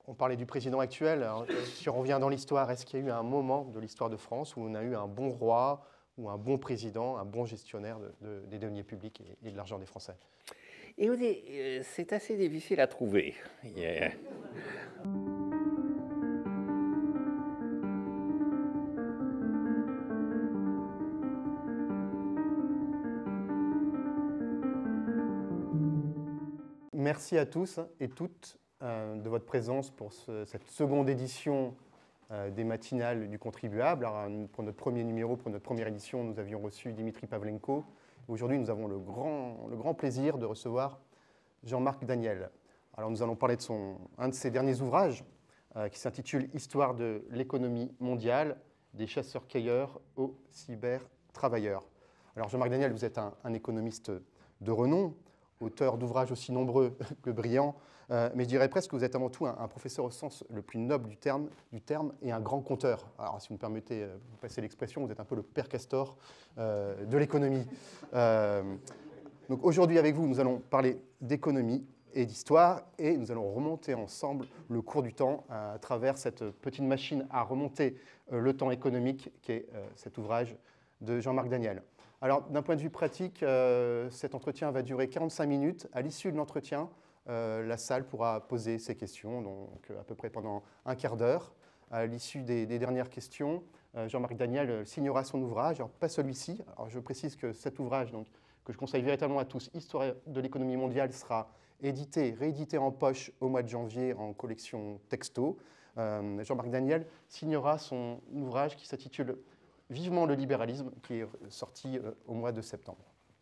On parlait du président actuel. Alors, si on revient dans l'histoire, est-ce qu'il y a eu un moment de l'histoire de France où on a eu un bon roi ou un bon président, un bon gestionnaire des deniers publics et de l'argent des Français? Et c'est assez difficile à trouver. Merci à tous et toutes de votre présence pour cette seconde édition des matinales du contribuable. Alors, pour notre premier numéro, pour notre première édition, nous avions reçu Dimitri Pavlenko. Aujourd'hui, nous avons le grand plaisir de recevoir Jean-Marc Daniel. Alors, nous allons parler de un de ses derniers ouvrages qui s'intitule « Histoire de l'économie mondiale, des chasseurs-cueilleurs aux cyber-travailleurs ». Alors, Jean-Marc Daniel, vous êtes un économiste de renom, auteur d'ouvrages aussi nombreux que brillants, mais je dirais presque que vous êtes avant tout un professeur au sens le plus noble du terme et un grand conteur. Alors, si vous me permettez, vous passez l'expression, vous êtes un peu le père Castor de l'économie. Donc aujourd'hui, avec vous, nous allons parler d'économie et d'histoire, et nous allons remonter ensemble le cours du temps à travers cette petite machine à remonter le temps économique qu'est cet ouvrage de Jean-Marc Daniel. Alors, d'un point de vue pratique, cet entretien va durer 45 minutes. À l'issue de l'entretien, la salle pourra poser ses questions, donc à peu près pendant un quart d'heure. À l'issue des dernières questions, Jean-Marc Daniel signera son ouvrage, alors pas celui-ci. Alors, je précise que cet ouvrage, donc, que je conseille véritablement à tous, Histoire de l'économie mondiale, sera réédité en poche au mois de janvier en collection texto. Jean-Marc Daniel signera son ouvrage qui s'intitule Vivement le libéralisme, qui est sorti au mois de septembre.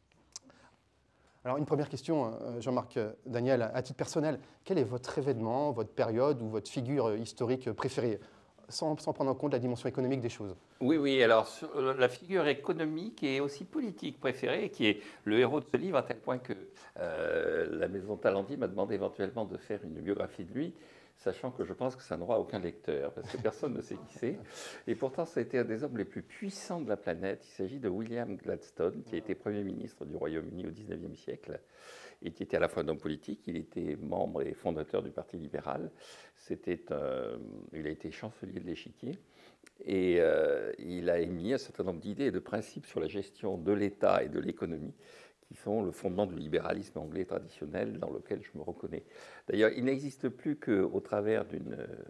Alors, une première question, Jean-Marc Daniel, à titre personnel, quel est votre événement, votre période ou votre figure historique préférée, sans prendre en compte la dimension économique des choses? Oui, alors la figure économique et aussi politique préférée, qui est le héros de ce livre, à tel point que la Maison Talendier m'a demandé éventuellement de faire une biographie de lui, sachant que je pense que ça n'aura aucun lecteur, parce que personne ne sait qui c'est. Et pourtant, ça a été un des hommes les plus puissants de la planète. Il s'agit de William Gladstone, qui a été Premier ministre du Royaume-Uni au XIXe siècle, et qui était à la fois un homme politique, il était membre et fondateur du Parti libéral. Il a été chancelier de l'Échiquier, et il a émis un certain nombre d'idées et de principes sur la gestion de l'État et de l'économie, qui sont le fondement du libéralisme anglais traditionnel dans lequel je me reconnais. D'ailleurs, il n'existe plus qu'au travers de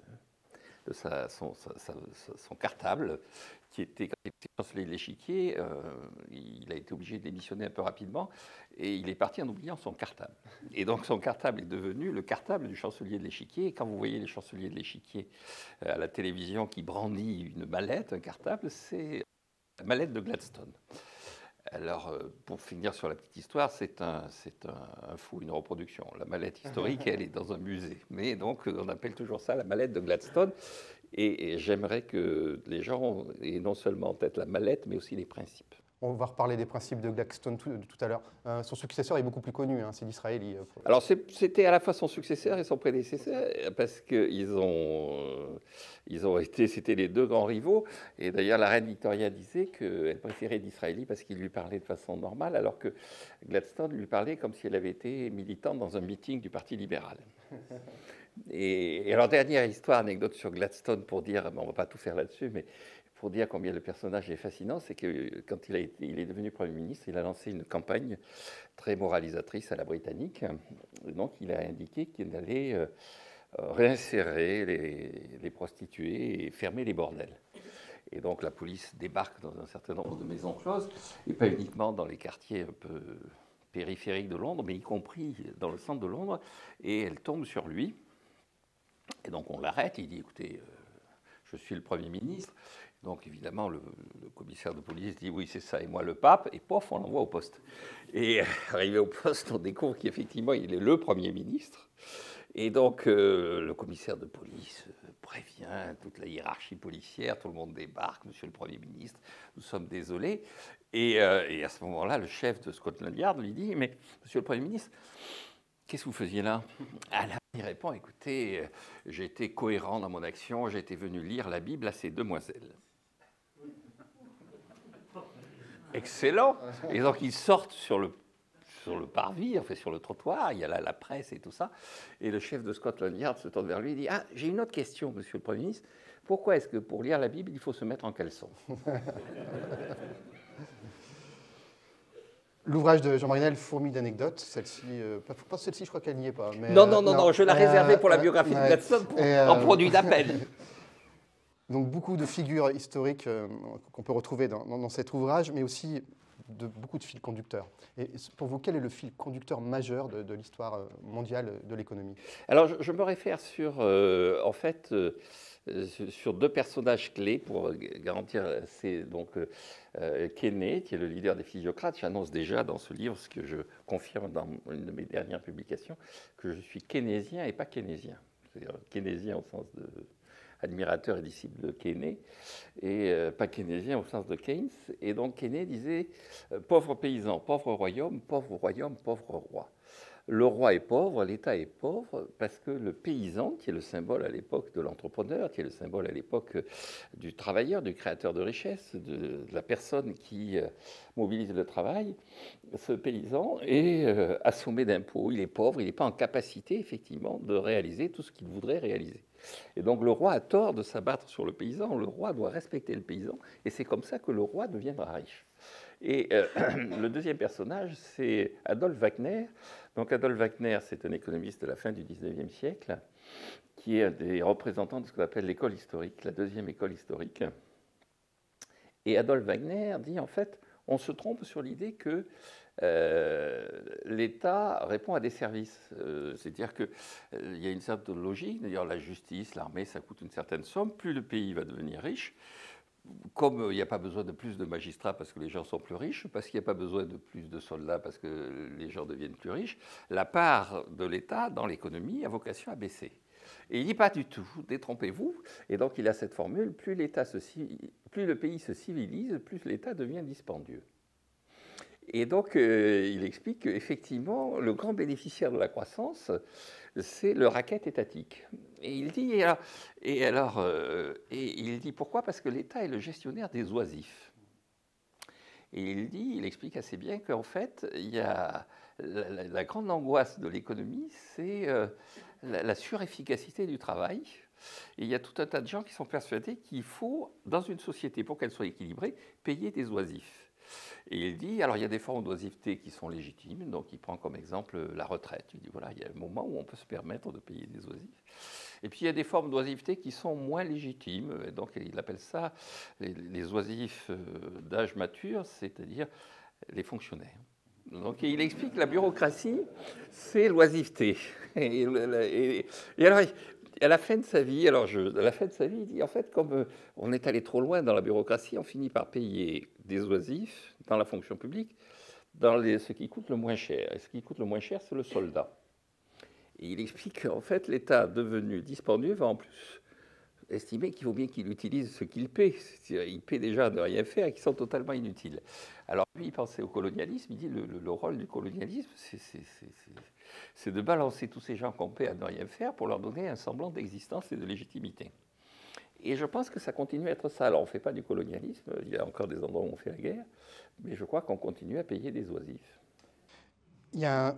son cartable, qui était, quand il était chancelier de l'Échiquier, il a été obligé de démissionner un peu rapidement, et il est parti en oubliant son cartable. Et donc son cartable est devenu le cartable du chancelier de l'Échiquier. Et quand vous voyez les chanceliers de l'Échiquier à la télévision qui brandit une mallette, un cartable, c'est la mallette de Gladstone. Alors, pour finir sur la petite histoire, c'est un fou, une reproduction. La mallette historique, elle est dans un musée. Mais donc, on appelle toujours ça la mallette de Gladstone. Et j'aimerais que les gens aient non seulement en tête la mallette, mais aussi les principes. On va reparler des principes de Gladstone tout à l'heure. Son successeur est beaucoup plus connu, hein, c'est Disraeli. Alors, c'était à la fois son successeur et son prédécesseur, parce qu'ils ont été, c'était les deux grands rivaux. Et d'ailleurs, la reine Victoria disait qu'elle préférait Disraeli parce qu'il lui parlait de façon normale, alors que Gladstone lui parlait comme si elle avait été militante dans un meeting du Parti libéral. Et alors, dernière histoire, anecdote sur Gladstone pour dire, on ne va pas tout faire là-dessus, mais pour dire combien le personnage est fascinant, c'est que quand il est devenu Premier ministre, il a lancé une campagne très moralisatrice à la britannique. Et donc, il a indiqué qu'il allait réinsérer les prostituées et fermer les bordels. Et donc, la police débarque dans un certain nombre de maisons closes, et pas uniquement dans les quartiers un peu périphériques de Londres, mais y compris dans le centre de Londres, et elle tombe sur lui. Et donc, on l'arrête, il dit, écoutez, je suis le Premier ministre. Donc, évidemment, le commissaire de police dit « Oui, c'est ça, et moi, le pape », et pof, on l'envoie au poste. Et arrivé au poste, on découvre qu'effectivement, il est le Premier ministre. Et donc, le commissaire de police prévient toute la hiérarchie policière, tout le monde débarque, « Monsieur le Premier ministre, nous sommes désolés ». Et à ce moment-là, le chef de Scotland Yard lui dit « Mais, Monsieur le Premier ministre, qu'est-ce que vous faisiez là ?» Alors, il répond « Écoutez, j'ai été cohérent dans mon action, j'étais venu lire la Bible à ces demoiselles. » Excellent. Et donc, ils sortent sur sur le parvis, enfin sur le trottoir, il y a la presse et tout ça. Et le chef de Scotland Yard se tourne vers lui et dit « Ah, j'ai une autre question, monsieur le Premier ministre. Pourquoi est-ce que pour lire la Bible, il faut se mettre en caleçon ?» L'ouvrage de Jean Marinel fourmille d'anecdotes. Celle-ci, pas celle-ci, je crois qu'elle n'y est pas. Mais, non, je l'ai réservée pour la biographie de Gladstone en produit d'appel. Donc beaucoup de figures historiques qu'on peut retrouver dans cet ouvrage, mais aussi beaucoup de fils conducteurs. Et pour vous, quel est le fil conducteur majeur de l'histoire mondiale de l'économie? Alors, je me réfère sur, en fait, sur deux personnages clés pour garantir. C'est donc Keynes, qui est le leader des physiocrates. J'annonce déjà dans ce livre, ce que je confirme dans une de mes dernières publications, que je suis keynésien et pas keynésien. C'est-à-dire keynésien au sens de admirateur et disciple de Keynes, et pas keynésien au sens de Keynes. Et donc Keynes disait pauvre paysan, pauvre royaume, pauvre roi. Le roi est pauvre, l'État est pauvre, parce que le paysan, qui est le symbole à l'époque de l'entrepreneur, qui est le symbole à l'époque du travailleur, du créateur de richesse, de la personne qui mobilise le travail, ce paysan est assommé d'impôts, il est pauvre, il n'est pas en capacité effectivement de réaliser tout ce qu'il voudrait réaliser. Et donc le roi a tort de s'abattre sur le paysan, le roi doit respecter le paysan, et c'est comme ça que le roi deviendra riche. Et le deuxième personnage, c'est Adolphe Wagner. Donc Adolphe Wagner, c'est un économiste de la fin du XIXe siècle, qui est un des représentants de ce qu'on appelle l'école historique, la deuxième école historique. Et Adolphe Wagner dit, en fait, on se trompe sur l'idée que l'État répond à des services. C'est-à-dire qu'il y a une certaine logique, d'ailleurs la justice, l'armée, ça coûte une certaine somme, plus le pays va devenir riche, comme il n'y a pas besoin de plus de magistrats parce que les gens sont plus riches, parce qu'il n'y a pas besoin de plus de soldats parce que les gens deviennent plus riches, la part de l'État dans l'économie a vocation à baisser. Et il dit pas du tout, détrompez-vous. Et donc il a cette formule, plus le pays se civilise, plus l'État devient dispendieux. Et donc il explique qu'effectivement, le grand bénéficiaire de la croissance, c'est le racket étatique. Et il dit, il dit pourquoi? Parce que l'État est le gestionnaire des oisifs. Et il explique assez bien qu'en fait, il y a la grande angoisse de l'économie, c'est la surefficacité du travail. Et il y a tout un tas de gens qui sont persuadés qu'il faut, dans une société, pour qu'elle soit équilibrée, payer des oisifs. Et il dit, alors il y a des formes d'oisiveté qui sont légitimes, donc il prend comme exemple la retraite. Il dit, voilà, il y a un moment où on peut se permettre de payer des oisifs. Et puis il y a des formes d'oisiveté qui sont moins légitimes, et donc il appelle ça les oisifs d'âge mature, c'est-à-dire les fonctionnaires. Donc il explique que la bureaucratie, c'est l'oisiveté. Et alors, à la fin de sa vie, il dit, en fait, comme on est allé trop loin dans la bureaucratie, on finit par payer des oisifs dans la fonction publique, ce qui coûte le moins cher. Et ce qui coûte le moins cher, c'est le soldat. Et il explique qu'en fait, l'État devenu dispendieux va en plus estimer qu'il vaut bien qu'il utilise ce qu'il paie. Il paie déjà à ne rien faire et qui sont totalement inutiles. Alors lui, il pensait au colonialisme, il dit le rôle du colonialisme, c'est de balancer tous ces gens qu'on paie à ne rien faire pour leur donner un semblant d'existence et de légitimité. Et je pense que ça continue à être ça. Alors on ne fait pas du colonialisme, il y a encore des endroits où on fait la guerre, mais je crois qu'on continue à payer des oisifs. Il y a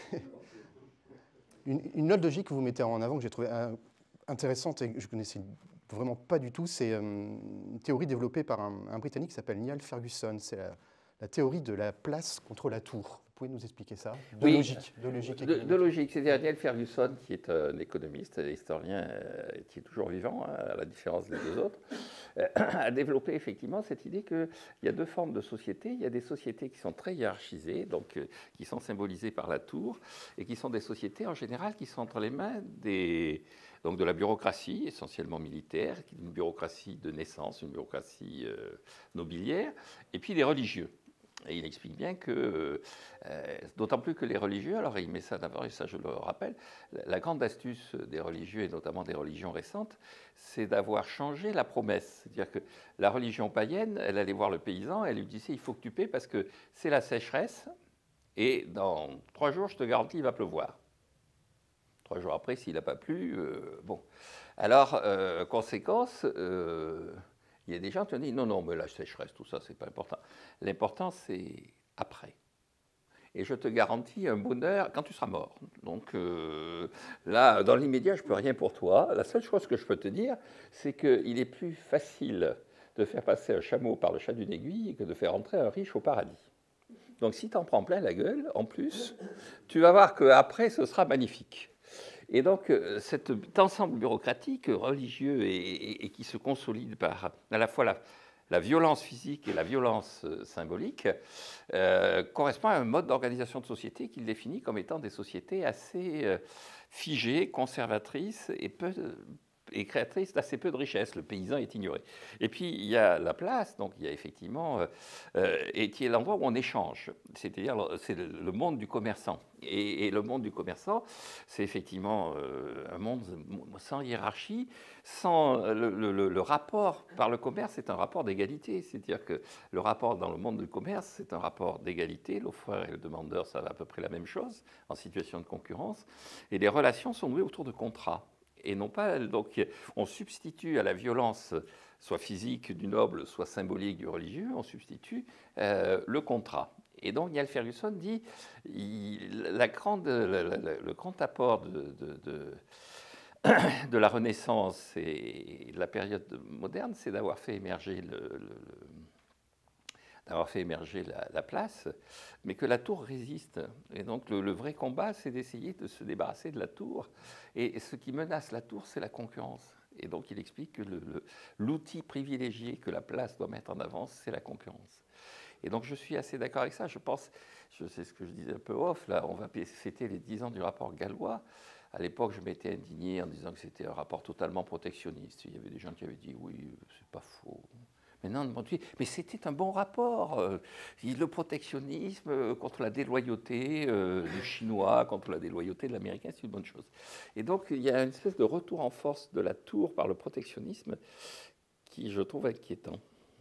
une autre logique que vous mettez en avant que j'ai trouvée intéressante et que je ne connaissais vraiment pas du tout, c'est une théorie développée par un Britannique qui s'appelle Niall Ferguson. C'est la théorie de la place contre la tour. Vous pouvez nous expliquer ça? De logique. C'est-à-dire Niall Ferguson, qui est un économiste, un historien qui est toujours vivant, à la différence des deux autres, a développé effectivement cette idée qu'il y a deux formes de sociétés. Il y a des sociétés qui sont très hiérarchisées, donc qui sont symbolisées par la tour, et qui sont des sociétés en général qui sont entre les mains donc de la bureaucratie, essentiellement militaire, une bureaucratie de naissance, une bureaucratie nobiliaire, et puis des religieux. Et il explique bien que, d'autant plus que les religieux, alors il met ça d'abord, et ça je le rappelle, la grande astuce des religieux, et notamment des religions récentes, c'est d'avoir changé la promesse. C'est-à-dire que la religion païenne, elle allait voir le paysan, elle lui disait, il faut que tu paies parce que c'est la sécheresse, et dans 3 jours, je te garantis, il va pleuvoir. 3 jours après, s'il n'a pas plu, bon. Alors, conséquence, il y a des gens qui ont dit, non, mais la sécheresse, tout ça, c'est pas important. L'important, c'est après. et je te garantis un bonheur quand tu seras mort. Donc là, dans l'immédiat, je ne peux rien pour toi. La seule chose que je peux te dire, c'est qu'il est plus facile de faire passer un chameau par le chat d'une aiguille que de faire entrer un riche au paradis. Donc si tu en prends plein la gueule, en plus, tu vas voir qu'après, ce sera magnifique. Et donc, cet ensemble bureaucratique, religieux et qui se consolide par à la fois la violence physique et la violence symbolique, correspond à un mode d'organisation de société qu'il définit comme étant des sociétés assez figées, conservatrices et créatrices d'assez peu de richesses. Le paysan est ignoré. Et puis, il y a la place, donc il y a effectivement, et qui est l'endroit où on échange. C'est-à-dire, c'est le monde du commerçant. Et le monde du commerçant, c'est effectivement un monde sans hiérarchie, sans le rapport par le commerce, c'est un rapport d'égalité. C'est-à-dire que le rapport dans le monde du commerce, c'est un rapport d'égalité. L'offreur et le demandeur, ça va à peu près la même chose, en situation de concurrence. Et les relations sont nouées autour de contrats. Et non pas, donc, on substitue à la violence, soit physique du noble, soit symbolique du religieux, on substitue le contrat. Et donc, Niall Ferguson dit le grand apport de la Renaissance et de la période moderne, c'est d'avoir fait émerger la place, mais que la tour résiste. Et donc le vrai combat, c'est d'essayer de se débarrasser de la tour. Et ce qui menace la tour, c'est la concurrence. Et donc il explique que l'outil privilégié que la place doit mettre en avant, c'est la concurrence. Et donc je suis assez d'accord avec ça. Je pense, je sais ce que je disais un peu off, là, on va fêter les 10 ans du rapport gallois. À l'époque, je m'étais indigné en disant que c'était un rapport totalement protectionniste. Il y avait des gens qui avaient dit oui, c'est pas faux. Mais c'était un bon rapport. Le protectionnisme contre la déloyauté du Chinois, contre la déloyauté de l'Américain, c'est une bonne chose. Et donc, il y a une espèce de retour en force de la tour par le protectionnisme qui, je trouve, inquiétant.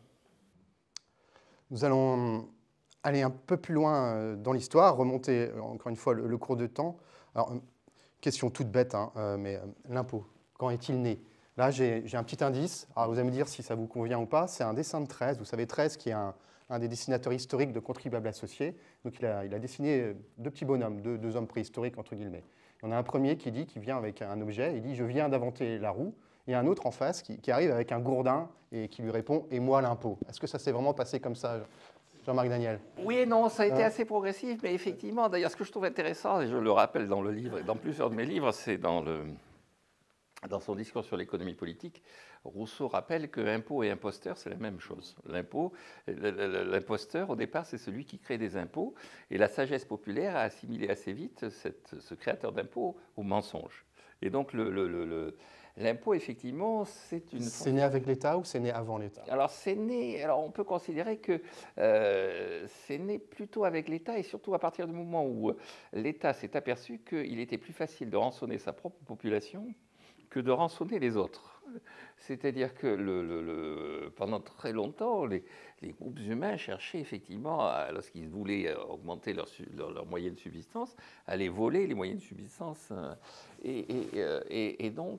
Nous allons aller un peu plus loin dans l'histoire, remonter encore une fois le cours de temps. Alors, question toute bête, hein, mais l'impôt, quand est-il né ? Là, j'ai un petit indice. Alors, vous allez me dire si ça vous convient ou pas. C'est un dessin de 13. Vous savez, 13 qui est un des dessinateurs historiques de contribuables associés. Donc, il a dessiné deux petits bonhommes, deux hommes préhistoriques, entre guillemets. Il y en a un premier qui dit, qui vient avec un objet, il dit « Je viens d'inventer la roue ». Et un autre en face qui arrive avec un gourdin et qui lui répond « Et moi l'impôt ». Est-ce que ça s'est vraiment passé comme ça, Jean-Marc Daniel? Oui et non, ça a été assez progressif, mais effectivement, d'ailleurs, ce que je trouve intéressant, et je le rappelle dans le livre et dans plusieurs de mes livres, c'est dans son discours sur l'économie politique, Rousseau rappelle que impôt et imposteur, c'est la même chose. L'imposteur, au départ, c'est celui qui crée des impôts, et la sagesse populaire a assimilé assez vite ce créateur d'impôts au mensonge. Et donc, l'impôt, effectivement, c'est une... C'est né avec l'État ou c'est né avant l'État? Alors, on peut considérer que c'est né plutôt avec l'État, et surtout à partir du moment où l'État s'est aperçu qu'il était plus facile de rançonner sa propre population que de rançonner les autres. C'est-à-dire que pendant très longtemps, les groupes humains cherchaient effectivement, lorsqu'ils voulaient augmenter leur moyenne de subsistance, à aller voler les moyennes de subsistance. Et donc,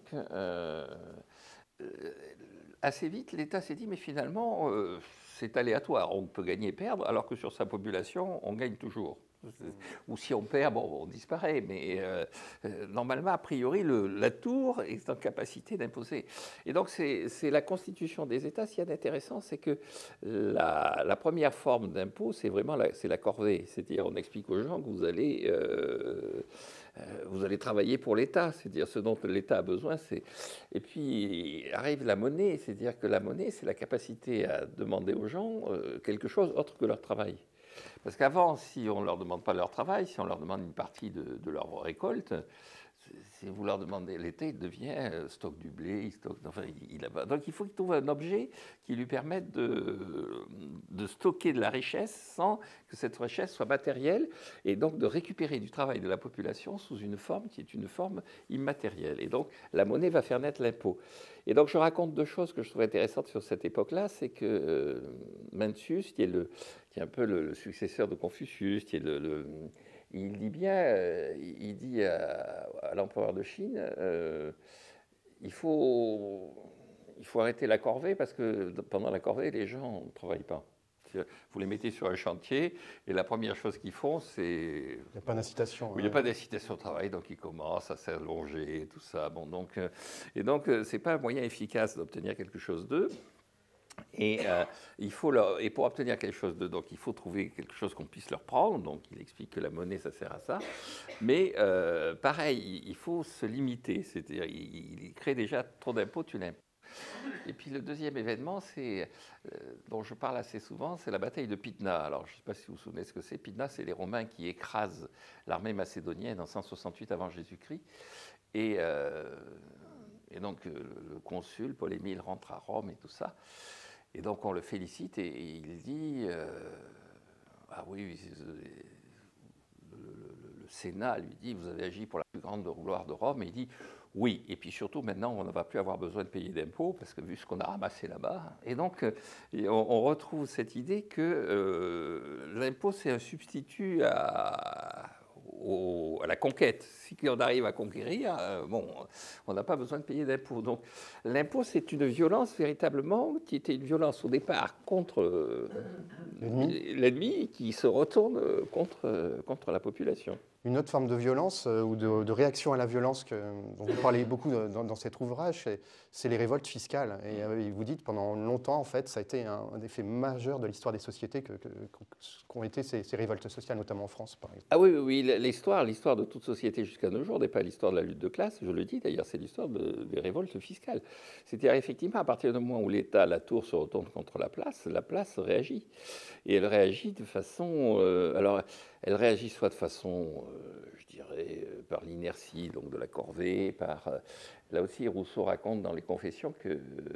assez vite, l'État s'est dit, mais finalement, c'est aléatoire, on peut gagner et perdre, alors que sur sa population, on gagne toujours. Ou si on perd, bon, on disparaît. Mais normalement, a priori, la tour est en capacité d'imposer. Et donc, c'est la constitution des États. Ce qui est intéressant, c'est que la première forme d'impôt, c'est vraiment la corvée. C'est-à-dire, on explique aux gens que vous allez travailler pour l'État. C'est-à-dire, ce dont l'État a besoin, c'est... Et puis, arrive la monnaie. C'est-à-dire que la monnaie, c'est la capacité à demander aux gens quelque chose autre que leur travail. Parce qu'avant, si on ne leur demande pas leur travail, si on leur demande une partie de leur récolte, si vous leur demandez, l'État, il devient stock du blé, donc il faut qu'il trouve un objet qui lui permette de stocker de la richesse sans que cette richesse soit matérielle, et donc de récupérer du travail de la population sous une forme qui est une forme immatérielle. Et donc la monnaie va faire naître l'impôt. Et donc je raconte deux choses que je trouve intéressantes sur cette époque-là, c'est que Mencius, qui est un peu le successeur de Confucius, il dit bien, il dit à l'empereur de Chine, il faut arrêter la corvée parce que pendant la corvée, les gens ne travaillent pas. Vous les mettez sur un chantier et la première chose qu'ils font, c'est... Il n'y a pas d'incitation. Il n'y a pas d'incitation au travail, donc ils commencent à s'allonger, tout ça. Bon, donc, et donc, ce n'est pas un moyen efficace d'obtenir quelque chose d'eux. Et, et pour obtenir quelque chose d'eux, donc il faut trouver quelque chose qu'on puisse leur prendre. Donc il explique que la monnaie, ça sert à ça. Mais pareil, il faut se limiter. C'est-à-dire, il crée déjà trop d'impôts, tu l'aimes. Et puis le deuxième événement, dont je parle assez souvent, c'est la bataille de Pydna. Alors je ne sais pas si vous vous souvenez ce que c'est. Pydna, c'est les Romains qui écrasent l'armée macédonienne en 168 avant Jésus-Christ. Et donc le consul, Paul-Émile, rentre à Rome et tout ça. Et donc on le félicite et il dit ah oui, le Sénat lui dit vous avez agi pour la plus grande gloire de Rome. Et il dit oui, et puis surtout maintenant on ne va plus avoir besoin de payer d'impôts parce que vu ce qu'on a ramassé là-bas. Et donc on retrouve cette idée que l'impôt c'est un substitut à la conquête. Si on arrive à conquérir, on n'a pas besoin de payer d'impôts. Donc l'impôt, c'est une violence véritablement qui était une violence au départ contre l'ennemi qui se retourne contre la population. Une autre forme de violence ou de réaction à la violence dont vous parlez beaucoup dans cet ouvrage, c'est les révoltes fiscales. Et vous dites pendant longtemps, en fait, ça a été un des faits majeurs de l'histoire des sociétés qu'ont été ces révoltes sociales, notamment en France, par exemple. Ah oui, l'histoire de toute société jusqu'à nos jours n'est pas l'histoire de la lutte de classe, je le dis d'ailleurs, c'est l'histoire des révoltes fiscales. C'est-à-dire effectivement, à partir du moment où l'État, la tour se retourne contre la place réagit. Et elle réagit de façon... alors, elle réagit soit de façon, je dirais, par l'inertie donc de la corvée, là aussi, Rousseau raconte dans les Confessions qu'à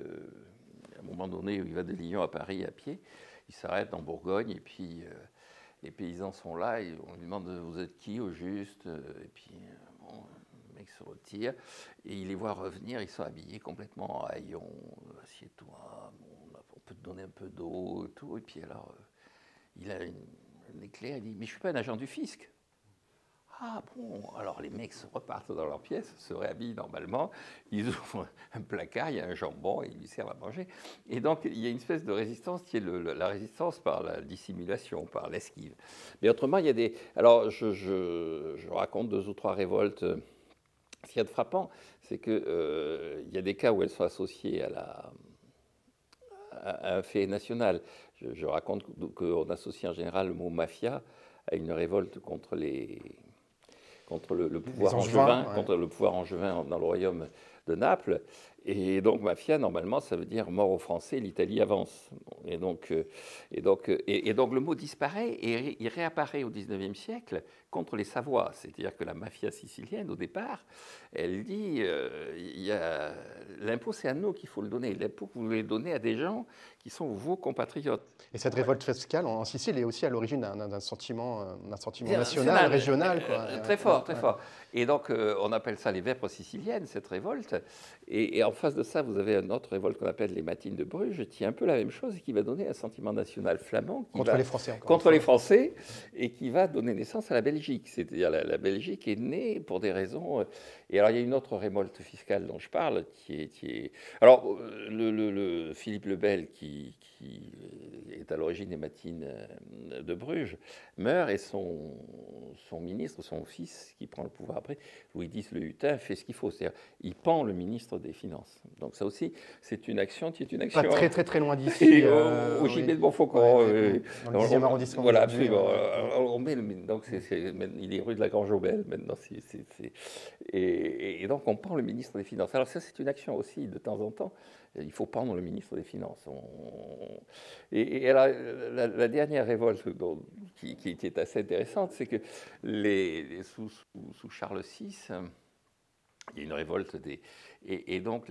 un moment donné, où il va de Lyon à Paris à pied, il s'arrête en Bourgogne et puis les paysans sont là et on lui demande vous êtes qui au juste, et puis bon, le mec se retire et il les voit revenir, ils sont habillés complètement en haillons, assieds-toi, on peut te donner un peu d'eau et tout, et puis alors il a un éclair, il dit mais je suis pas un agent du fisc. Ah bon, alors les mecs se repartent dans leur pièce, se réhabillent normalement, ils ouvrent un placard, il y a un jambon et ils lui servent à manger. Et donc il y a une espèce de résistance qui est la résistance par la dissimulation, par l'esquive. Mais autrement, il y a des... Alors je raconte 2 ou 3 révoltes. Ce qu'il y a de frappant, c'est qu'il y a des cas où elles sont associées à un fait national. Je raconte qu'on associe en général le mot mafia à une révolte contre le pouvoir angevin, ouais. Contre le pouvoir angevin dans le royaume de Naples. Et donc, mafia, normalement, ça veut dire mort aux Français, l'Italie avance. Et donc, le mot disparaît et il réapparaît au XIXe siècle contre les Savoies. C'est-à-dire que la mafia sicilienne, au départ, elle dit l'impôt, c'est à nous qu'il faut le donner. L'impôt, vous voulez le donner à des gens qui sont vos compatriotes. Et cette révolte fiscale en Sicile est aussi à l'origine d'un sentiment national, régional. Très fort, très fort. Et donc, on appelle ça les vêpres siciliennes, cette révolte. Et en face de ça, vous avez une autre révolte qu'on appelle les Matines de Bruges, qui est un peu la même chose et qui va donner un sentiment national flamand. Contre les Français, encore. Contre les Français, et qui va donner naissance à la Belgique. C'est-à-dire la Belgique est née pour des raisons... Et alors, il y a une autre révolte fiscale dont je parle, qui est... Alors, Philippe le Bel, qui est à l'origine des Matines de Bruges, meurt et son ministre, son fils, qui prend le pouvoir après, Louis X le Hutin, fait ce qu'il faut. C'est-à-dire, il pend le ministre des Finances. Donc ça aussi, c'est une action qui est une action... Pas très loin d'ici. Au gibet de Montfaucon. Dans le 10e arrondissement. Voilà, absolument. Donc il est rue de la Grange-Aubel maintenant. Et donc on pend le ministre des Finances. Alors ça, c'est une action aussi, de temps en temps. Il faut pendre le ministre des Finances. Et alors, la dernière révolte qui est assez intéressante, c'est que sous Charles VI, il y a une révolte et donc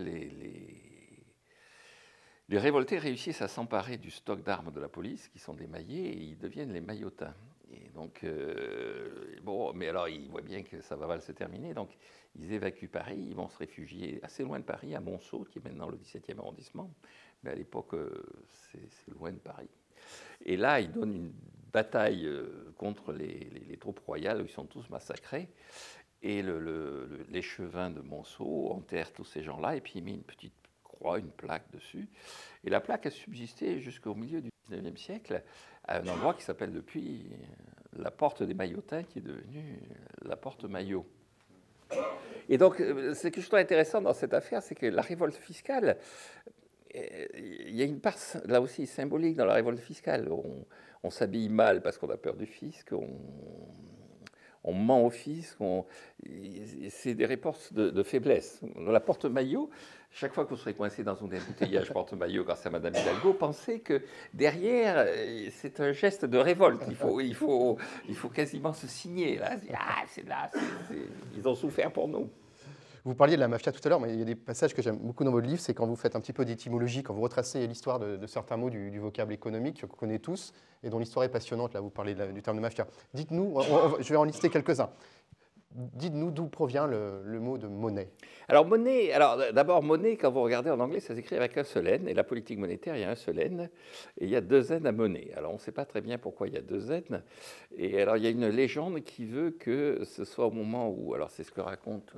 les révoltés réussissent à s'emparer du stock d'armes de la police, qui sont démaillés, et ils deviennent les maillotins. Et donc, mais alors ils voient bien que ça va mal se terminer, donc ils évacuent Paris, ils vont se réfugier assez loin de Paris, à Monceau, qui est maintenant le 17e arrondissement, mais à l'époque, c'est loin de Paris. Et là, ils donnent une bataille contre les troupes royales, où ils sont tous massacrés, et l'échevin de Monceau enterre tous ces gens-là, et puis il met une petite croix, une plaque dessus, et la plaque a subsisté jusqu'au milieu du 19e siècle, à un endroit qui s'appelle depuis la porte des Maillotins, qui est devenue la porte Maillot. Et donc, ce que je trouve intéressant dans cette affaire, c'est que la révolte fiscale, il y a une part, là aussi, symbolique dans la révolte fiscale. On s'habille mal parce qu'on a peur du fisc, on ment au fisc, c'est des réponses de faiblesse. Dans la porte-maillot, chaque fois que vous serez coincé dans un embouteillage porte-maillot grâce à Madame Hidalgo, pensez que derrière, c'est un geste de révolte. Il faut quasiment se signer. Là. Ah, c'est là, ils ont souffert pour nous. Vous parliez de la mafia tout à l'heure, mais il y a des passages que j'aime beaucoup dans votre livre, c'est quand vous faites un petit peu d'étymologie, quand vous retracez l'histoire de certains mots du vocable économique qu'on connaît tous et dont l'histoire est passionnante. Là, vous parlez du terme de mafia. Dites-nous, je vais en lister quelques-uns. Dites-nous d'où provient le mot de monnaie. Alors, monnaie, d'abord, monnaie, quand vous regardez en anglais, ça s'écrit avec un seul N. Et la politique monétaire, il y a un seul N. Et il y a deux N à monnaie. Alors, on ne sait pas très bien pourquoi il y a deux N. Et alors, il y a une légende qui veut que ce soit au moment où, alors c'est ce que raconte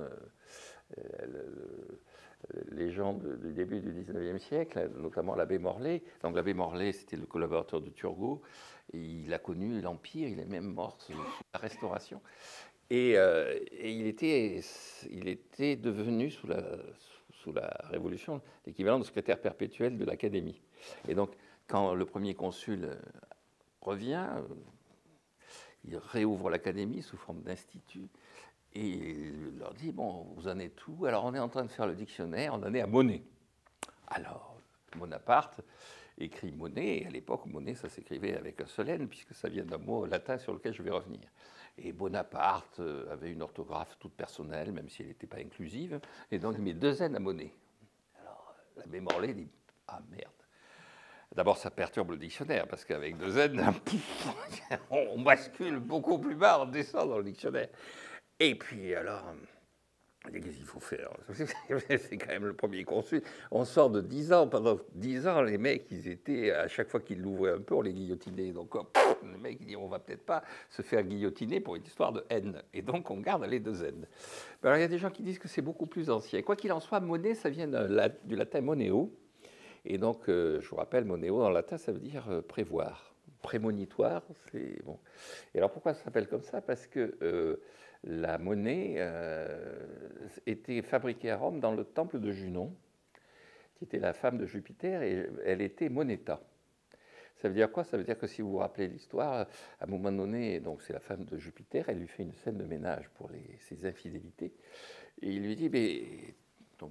les gens du début du 19e siècle, notamment l'abbé Morlaix. Donc l'abbé Morlaix, c'était le collaborateur de Turgot. Il a connu l'Empire, il est même mort sous la Restauration. Et il était devenu, sous la Révolution, l'équivalent de secrétaire perpétuel de l'Académie. Et donc, quand le premier consul revient, il réouvre l'Académie sous forme d'institut. Et il leur dit, bon, vous en êtes où? Alors, on est en train de faire le dictionnaire, on en est à monnaie. Alors, Bonaparte écrit monnaie, et à l'époque, monnaie, ça s'écrivait avec un seul N, puisque ça vient d'un mot latin sur lequel je vais revenir. Et Bonaparte avait une orthographe toute personnelle, même si elle n'était pas inclusive, et donc il met deux N à monnaie. Alors, l'abbé Morlaix dit, ah merde. D'abord, ça perturbe le dictionnaire, parce qu'avec deux N, on bascule beaucoup plus bas, on descend dans le dictionnaire. Et puis alors, qu'est-ce qu'il faut faire? C'est quand même le premier consul. On sort de 10 ans. Pendant 10 ans, les mecs, ils étaient, à chaque fois qu'ils l'ouvraient un peu, on les guillotinait. Donc, le mec, il dit, on va peut-être pas se faire guillotiner pour une histoire de N. Et donc, on garde les deux N. Alors, il y a des gens qui disent que c'est beaucoup plus ancien. Quoi qu'il en soit, monnaie, ça vient du latin moneo. Et donc, je vous rappelle, moneo, en latin, ça veut dire prévoir. Prémonitoire, c'est bon. Et alors, pourquoi ça s'appelle comme ça? Parce que la monnaie était fabriquée à Rome dans le temple de Junon, qui était la femme de Jupiter, et elle était moneta. Ça veut dire quoi? Ça veut dire que si vous vous rappelez l'histoire, à un moment donné, donc c'est la femme de Jupiter, elle lui fait une scène de ménage pour ses infidélités, et il lui dit, mais donc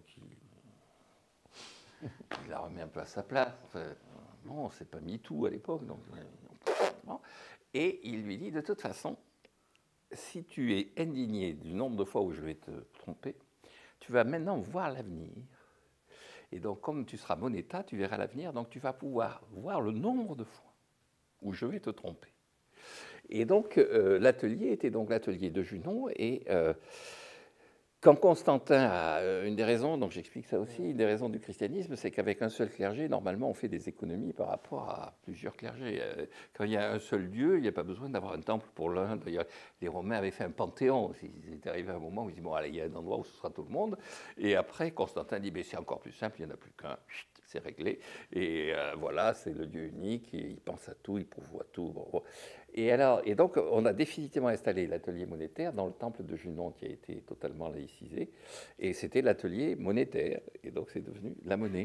il la remet un peu à sa place. Enfin, non, c'est pas MeToo à l'époque, donc non. Et il lui dit, de toute façon, si tu es indigné du nombre de fois où je vais te tromper, tu vas maintenant voir l'avenir. Et donc, comme tu seras moneta, tu verras l'avenir, donc tu vas pouvoir voir le nombre de fois où je vais te tromper. Et donc, l'atelier était donc l'atelier de Junon, et quand Constantin a une des raisons, donc j'explique ça aussi, une des raisons du christianisme, c'est qu'avec un seul clergé, normalement, on fait des économies par rapport à plusieurs clergés. Quand il y a un seul Dieu, il n'y a pas besoin d'avoir un temple pour l'un. D'ailleurs, les Romains avaient fait un panthéon. Ils étaient arrivés à un moment où ils disent, bon, allez, il y a un endroit où ce sera tout le monde. Et après, Constantin dit, c'est encore plus simple, il n'y en a plus qu'un. C'est réglé. Et voilà, c'est le Dieu unique, il pense à tout, il pourvoit tout. Bon. Et donc, on a définitivement installé l'atelier monétaire dans le temple de Junon, qui a été totalement laïcisé. Et c'était l'atelier monétaire. Et donc, c'est devenu la monnaie.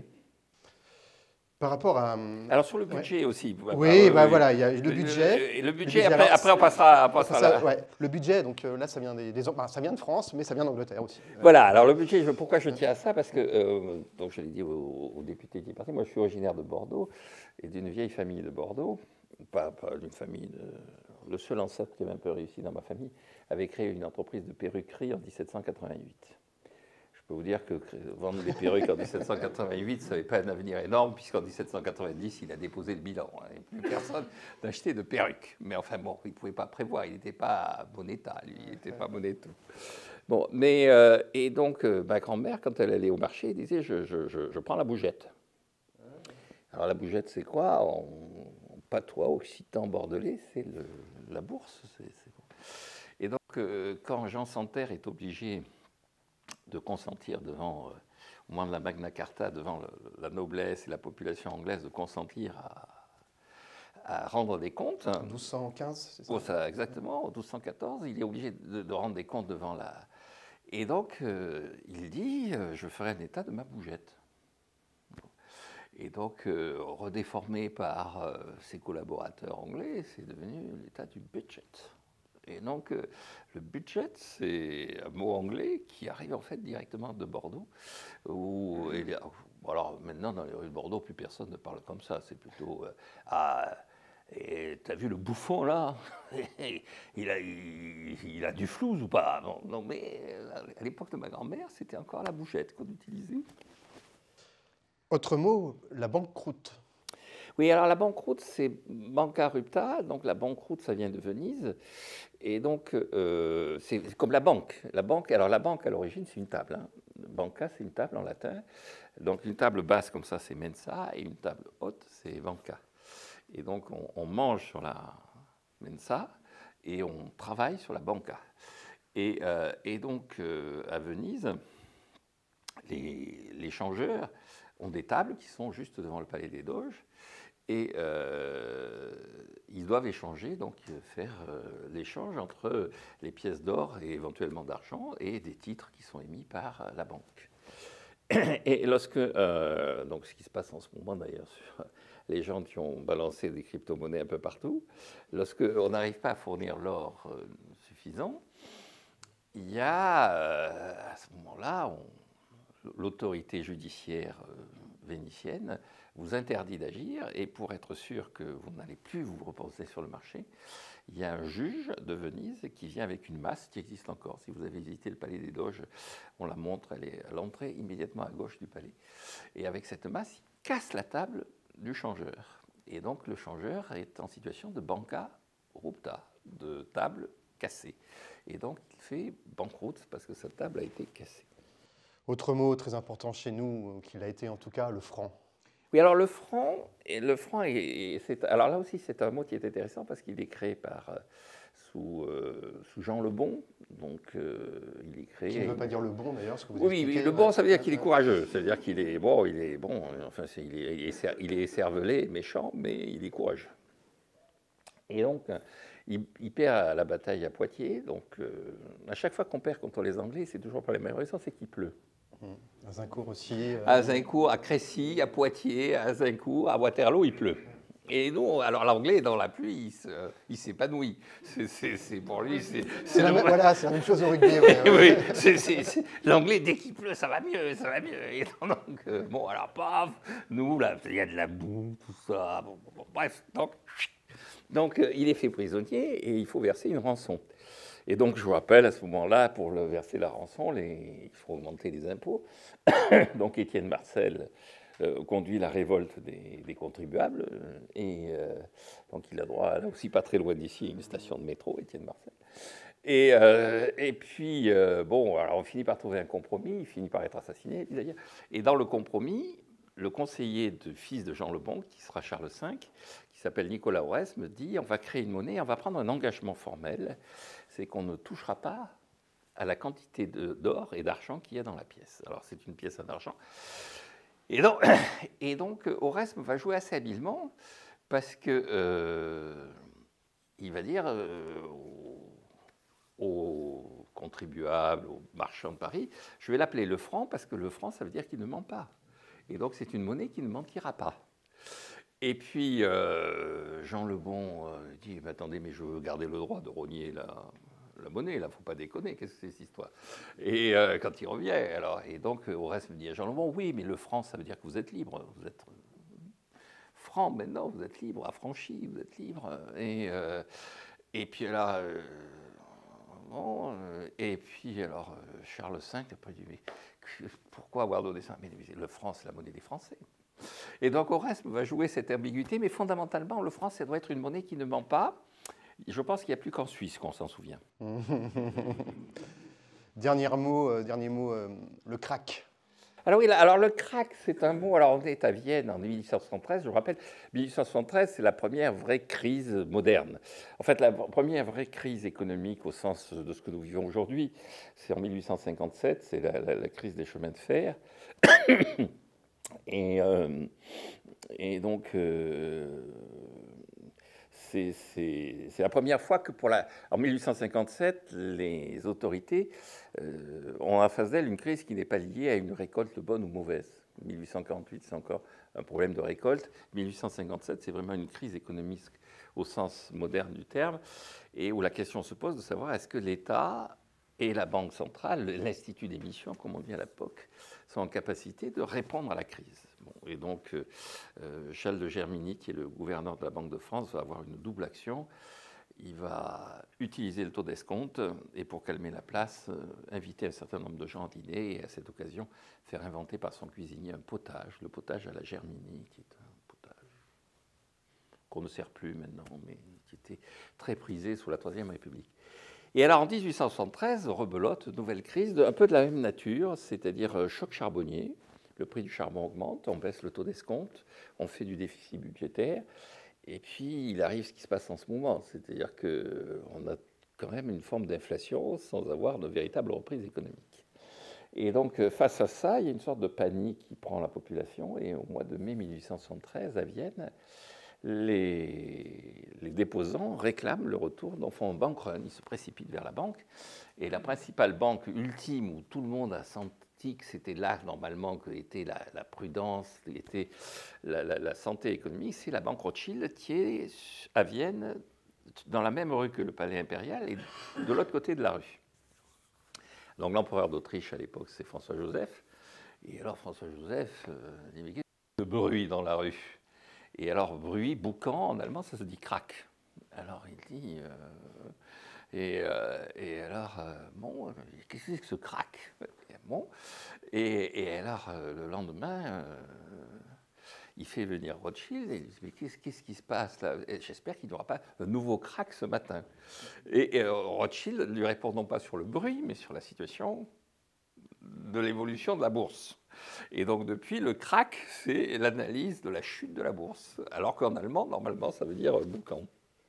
Par rapport à... Alors, sur le budget aussi. Oui, voilà, il y a le budget. Et le budget, après, on passera là. Ouais, le budget, donc là, ça vient ça vient de France, mais ça vient d'Angleterre aussi. Voilà, alors le budget, pourquoi je tiens à ça? Parce que, donc je l'ai dit aux députés qui partaient, moi je suis originaire de Bordeaux, et d'une vieille famille de Bordeaux, pas d'une famille le seul ancêtre qui avait un peu réussi dans ma famille, avait créé une entreprise de perruquerie en 1788. Je peux vous dire que vendre des perruques en 1788, ça n'avait pas un avenir énorme, puisqu'en 1790, il a déposé le bilan. Et plus personne n'achetait de perruques. Mais enfin bon, il ne pouvait pas prévoir, il n'était pas moneta, lui, il n'était pas monéteux. Bon, mais, et donc, ma grand-mère, quand elle allait au marché, elle disait, je prends la bougette. Alors la bougette, c'est quoi? En patois occitan bordelais, c'est la bourse. Et donc, quand Jean Santerre est obligé de consentir devant, au moment de la Magna Carta, devant la noblesse et la population anglaise, de consentir à rendre des comptes. 1215, c'est ça? Oh, ça, exactement, en 1214, il est obligé de rendre des comptes devant la... Et donc, il dit, je ferai un état de ma bougette. Et donc, redéformé par ses collaborateurs anglais, c'est devenu l'état du budget. Et donc, le budget, c'est un mot anglais qui arrive en fait directement de Bordeaux. Alors maintenant, dans les rues de Bordeaux, plus personne ne parle comme ça. C'est plutôt et t'as vu le bouffon là? il a du flouze ou pas? Non, mais à l'époque de ma grand-mère, c'était encore la bouchette qu'on utilisait. Autre mot, la banqueroute. Oui, alors la banqueroute, c'est banca rupta, donc la banqueroute, ça vient de Venise, et donc c'est comme la banque. Alors la banque, à l'origine, c'est une table. Hein. Banca, c'est une table en latin. Donc une table basse comme ça, c'est mensa, et une table haute, c'est banca. Et donc on mange sur la mensa, et on travaille sur la banca. Et donc à Venise, les changeurs ont des tables qui sont juste devant le palais des Doges, et ils doivent échanger, donc faire l'échange entre les pièces d'or et éventuellement d'argent et des titres qui sont émis par la banque. Et lorsque, donc ce qui se passe en ce moment d'ailleurs sur les gens qui ont balancé des crypto-monnaies un peu partout, lorsqu'on n'arrive pas à fournir l'or suffisant, il y a à ce moment-là, l'autorité judiciaire vénitienne vous interdit d'agir, et pour être sûr que vous n'allez plus vous reposer sur le marché, il y a un juge de Venise qui vient avec une masse qui existe encore. Si vous avez visité le palais des Doges, on la montre, elle est à l'entrée immédiatement à gauche du palais. Et avec cette masse, il casse la table du changeur. Et donc le changeur est en situation de banca rupta, de table cassée. Et donc il fait banqueroute parce que sa table a été cassée. Autre mot très important chez nous, qu'il a été en tout cas, le franc. Oui, alors le franc, alors là aussi c'est un mot qui est intéressant parce qu'il est créé sous Jean le Bon, donc il est créé. Qui ne veut pas dire le bon d'ailleurs, ce que vous Oui, expliquez. le bon, ça veut dire qu'il est courageux, ça veut dire qu'il est bon, enfin il est écervelé, méchant, mais il est courageux. Et donc il perd la bataille à Poitiers, donc à chaque fois qu'on perd contre les Anglais, c'est toujours pour les mêmes raisons, c'est qu'il pleut. À Zincourt aussi. À Zincourt, à Crécy, à Poitiers, à Zincourt, à Waterloo, il pleut. Et nous, alors l'anglais, dans la pluie, il s'épanouit. C'est pour lui, voilà, c'est la même chose au rugby. Oui, l'anglais, dès qu'il pleut, ça va mieux, ça va mieux. Et donc, bon, alors, paf, nous, là, il y a de la boue, tout ça. Bon, bref, donc il est fait prisonnier et il faut verser une rançon. Et donc, je vous rappelle, à ce moment-là, pour verser la rançon, il faut augmenter les impôts. Donc, Étienne Marcel conduit la révolte des contribuables. Et donc, il a droit, là aussi, pas très loin d'ici, à une station de métro, Étienne Marcel. Et puis, bon, alors on finit par trouver un compromis. Il finit par être assassiné, d'ailleurs. Et dans le compromis, le conseiller fils de Jean le Bon, qui sera Charles V, qui s'appelle Nicolas Oresme, dit on va créer une monnaie, on va prendre un engagement formel, c'est qu'on ne touchera pas à la quantité d'or et d'argent qu'il y a dans la pièce. Alors c'est une pièce en argent. Et donc Oresme va jouer assez habilement parce que il va dire aux contribuables, aux marchands de Paris, je vais l'appeler le franc parce que le franc, ça veut dire qu'il ne ment pas. Et donc c'est une monnaie qui ne mentira pas. Et puis Jean le Bon dit mais attendez, mais je veux garder le droit de rogner la monnaie, là, faut pas déconner, qu'est-ce que c'est cette histoire? Et quand il revient, alors, et donc Oresme dit à Jean le Bon, oui, mais le franc, ça veut dire que vous êtes libre, vous êtes franc maintenant, vous êtes libre, affranchi, vous êtes libre. Et puis là, bon, et puis alors Charles V après dit mais pourquoi avoir donné ça? Mais le franc, c'est la monnaie des Français. Et donc Oresme va jouer cette ambiguïté, mais fondamentalement, le franc, ça doit être une monnaie qui ne ment pas. Je pense qu'il n'y a plus qu'en Suisse qu'on s'en souvient. Dernier mot, le crack. Alors oui, alors le crack, c'est un mot, alors on est à Vienne en 1873, je vous rappelle, 1873, c'est la première vraie crise moderne. En fait, la première vraie crise économique au sens de ce que nous vivons aujourd'hui, c'est en 1857, c'est la crise des chemins de fer. Et donc, c'est la première fois que en 1857, les autorités ont en face d'elles une crise qui n'est pas liée à une récolte bonne ou mauvaise. 1848, c'est encore un problème de récolte. 1857, c'est vraiment une crise économique au sens moderne du terme, et où la question se pose de savoir est-ce que l'État et la Banque centrale, l'institut d'émission, comme on dit à l'époque, sont en capacité de répondre à la crise. Bon, et donc, Charles de Germigny, qui est le gouverneur de la Banque de France, va avoir une double action. Il va utiliser le taux d'escompte et, pour calmer la place, inviter un certain nombre de gens à dîner et, à cette occasion, faire inventer par son cuisinier un potage, le potage à la Germigny, qui est un potage qu'on ne sert plus maintenant, mais qui était très prisé sous la Troisième République. Et alors, en 1873, rebelote, nouvelle crise, un peu de la même nature, c'est-à-dire choc charbonnier. Le prix du charbon augmente, on baisse le taux d'escompte, on fait du déficit budgétaire. Et puis, il arrive ce qui se passe en ce moment, c'est-à-dire qu'on a quand même une forme d'inflation sans avoir de véritable reprise économique. Et donc, face à ça, il y a une sorte de panique qui prend la population. Et au mois de mai 1873, à Vienne, les déposants réclament le retour, donc font un bank run, ils se précipitent vers la banque. Et la principale banque ultime où tout le monde a senti que c'était là, normalement, que était la prudence, que était la santé économique, c'est la banque Rothschild qui est à Vienne, dans la même rue que le palais impérial et de l'autre côté de la rue. Donc l'empereur d'Autriche à l'époque, c'est François-Joseph. Et alors François-Joseph dit, mais qu'est-ce que ce bruit dans la rue? Et alors, bruit, boucan, en allemand, ça se dit crack. Alors, il dit... et alors, bon, qu'est-ce que c'est que ce crack? Bon, et alors, le lendemain, il fait venir Rothschild et il dit, mais qu'est-ce qui se passe là? J'espère qu'il n'y aura pas un nouveau crack ce matin. Et Rothschild ne lui répond non pas sur le bruit, mais sur la situation de l'évolution de la bourse. Et donc, depuis, le crack, c'est l'analyse de la chute de la bourse. Alors qu'en allemand, normalement, ça veut dire boucan.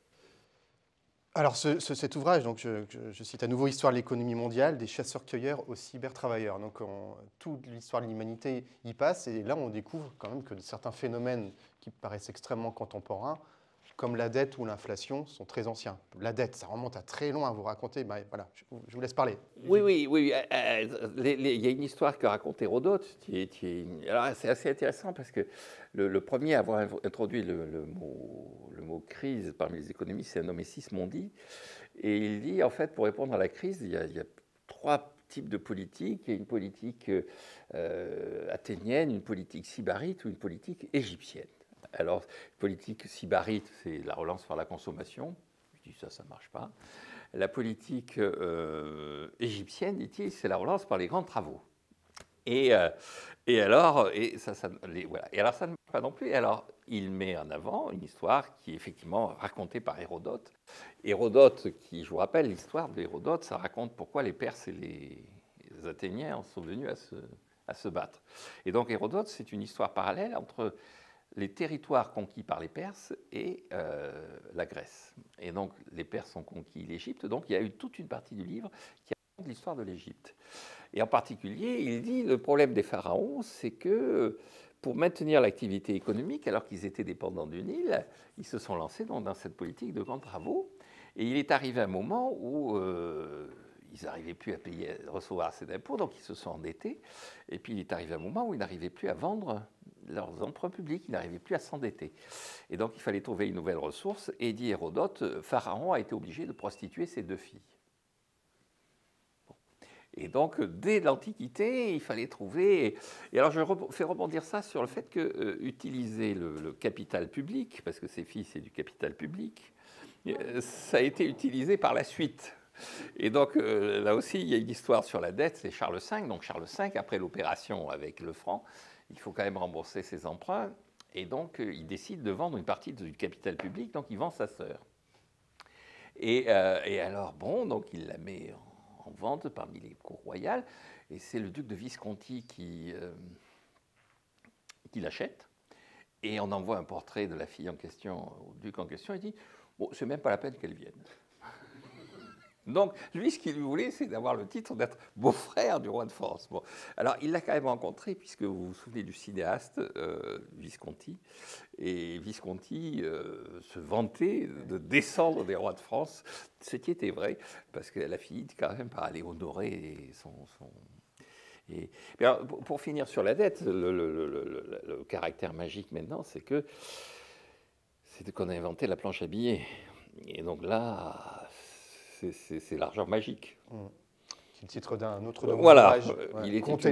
Alors, cet ouvrage, donc je cite à nouveau Histoire de l'économie mondiale, des chasseurs-cueilleurs aux cybertravailleurs. Donc, toute l'histoire de l'humanité y passe. Et là, on découvre quand même que certains phénomènes qui paraissent extrêmement contemporains, comme la dette ou l'inflation, sont très anciens. La dette, ça remonte à très loin à vous raconter. Ben, voilà, je vous laisse parler. Oui. Il y a une histoire que raconte Hérodote. Alors, c'est assez intéressant parce que le premier à avoir introduit le mot crise parmi les économistes, c'est un nommé Sismondi. Et il dit, en fait, pour répondre à la crise, il y a trois types de politiques. Il y a une politique athénienne, une politique sybarite ou une politique égyptienne. Alors, politique sybarite, c'est la relance par la consommation. Je dis ça ne marche pas. La politique égyptienne, dit-il, c'est la relance par les grands travaux. Et alors, ça ne marche pas non plus. Et alors, il met en avant une histoire qui est effectivement racontée par Hérodote. Hérodote, qui, je vous rappelle, l'histoire d'Hérodote, ça raconte pourquoi les Perses et les Athéniens sont venus à se battre. Et donc, Hérodote, c'est une histoire parallèle entre les territoires conquis par les Perses et la Grèce. Et donc, les Perses ont conquis l'Égypte, donc il y a eu toute une partie du livre qui raconte l'histoire de l'Égypte. Et en particulier, il dit le problème des pharaons, c'est que pour maintenir l'activité économique, alors qu'ils étaient dépendants du Nil, ils se sont lancés dans cette politique de grands travaux. Et il est arrivé un moment où ils n'arrivaient plus à recevoir assez d'impôts, donc ils se sont endettés. Et puis il est arrivé un moment où ils n'arrivaient plus à vendre leurs emprunts publics, ils n'arrivaient plus à s'endetter. Et donc il fallait trouver une nouvelle ressource. Et dit Hérodote, Pharaon a été obligé de prostituer ses deux filles. Bon. Et donc dès l'Antiquité, il fallait trouver... Et alors je fais rebondir ça sur le fait que utiliser le capital public, parce que ces filles c'est du capital public, ça a été utilisé par la suite. Et donc, là aussi, il y a une histoire sur la dette, c'est Charles V. Donc, Charles V, après l'opération avec le franc, il faut quand même rembourser ses emprunts. Et donc, il décide de vendre une partie du capital public, donc il vend sa sœur. Et alors, bon, donc il la met en vente parmi les cours royales. Et c'est le duc de Visconti qui l'achète. Et on envoie un portrait de la fille en question au duc en question. Il dit, bon, c'est même pas la peine qu'elle vienne. Donc, lui, ce qu'il lui voulait, c'est d'avoir le titre d'être beau-frère du roi de France. Bon. Alors, il l'a quand même rencontré, puisque vous vous souvenez du cinéaste Visconti. Et Visconti se vantait de descendre des rois de France, ce qui était vrai, parce qu'elle a fini quand même par aller honorer son... Et, alors, pour finir sur la dette, le caractère magique maintenant, c'est qu'on a inventé la planche à billets. Et donc là, c'est l'argent magique. C'est le titre d'un autre de vos Voilà, ouvrages. il était Comptez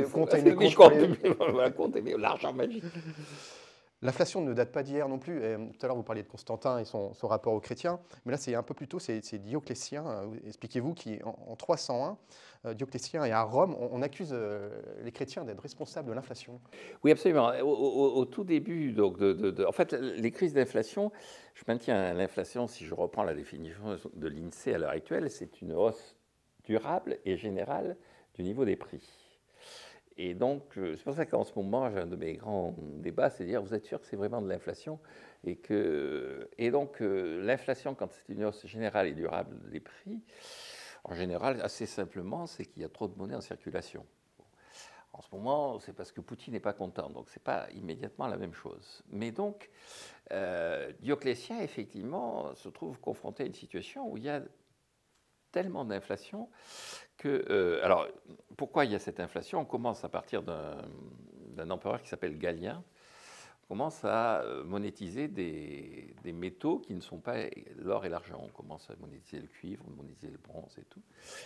l'argent magique. L'inflation ne date pas d'hier non plus. Et tout à l'heure, vous parliez de Constantin et son rapport aux chrétiens. Mais là, c'est un peu plus tôt, c'est Dioclétien, expliquez-vous, qui, en 301, Dioclétien est à Rome. On accuse les chrétiens d'être responsables de l'inflation. Oui, absolument. Au tout début, donc, en fait, les crises d'inflation, je maintiens l'inflation, si je reprends la définition de l'INSEE à l'heure actuelle, c'est une hausse durable et générale du niveau des prix. Et donc, c'est pour ça qu'en ce moment, j'ai un de mes grands débats, c'est de dire, vous êtes sûr que c'est vraiment de l'inflation et donc, l'inflation, quand c'est une hausse générale et durable des prix, en général, assez simplement, c'est qu'il y a trop de monnaie en circulation. En ce moment, c'est parce que Poutine n'est pas content, donc ce n'est pas immédiatement la même chose. Mais donc, Dioclétien, effectivement, se trouve confronté à une situation où il y a tellement d'inflation que... alors, pourquoi il y a cette inflation? On commence à partir d'un empereur qui s'appelle Galien. On commence à monétiser des métaux qui ne sont pas l'or et l'argent. On commence à monétiser le cuivre, monétiser le bronze et tout.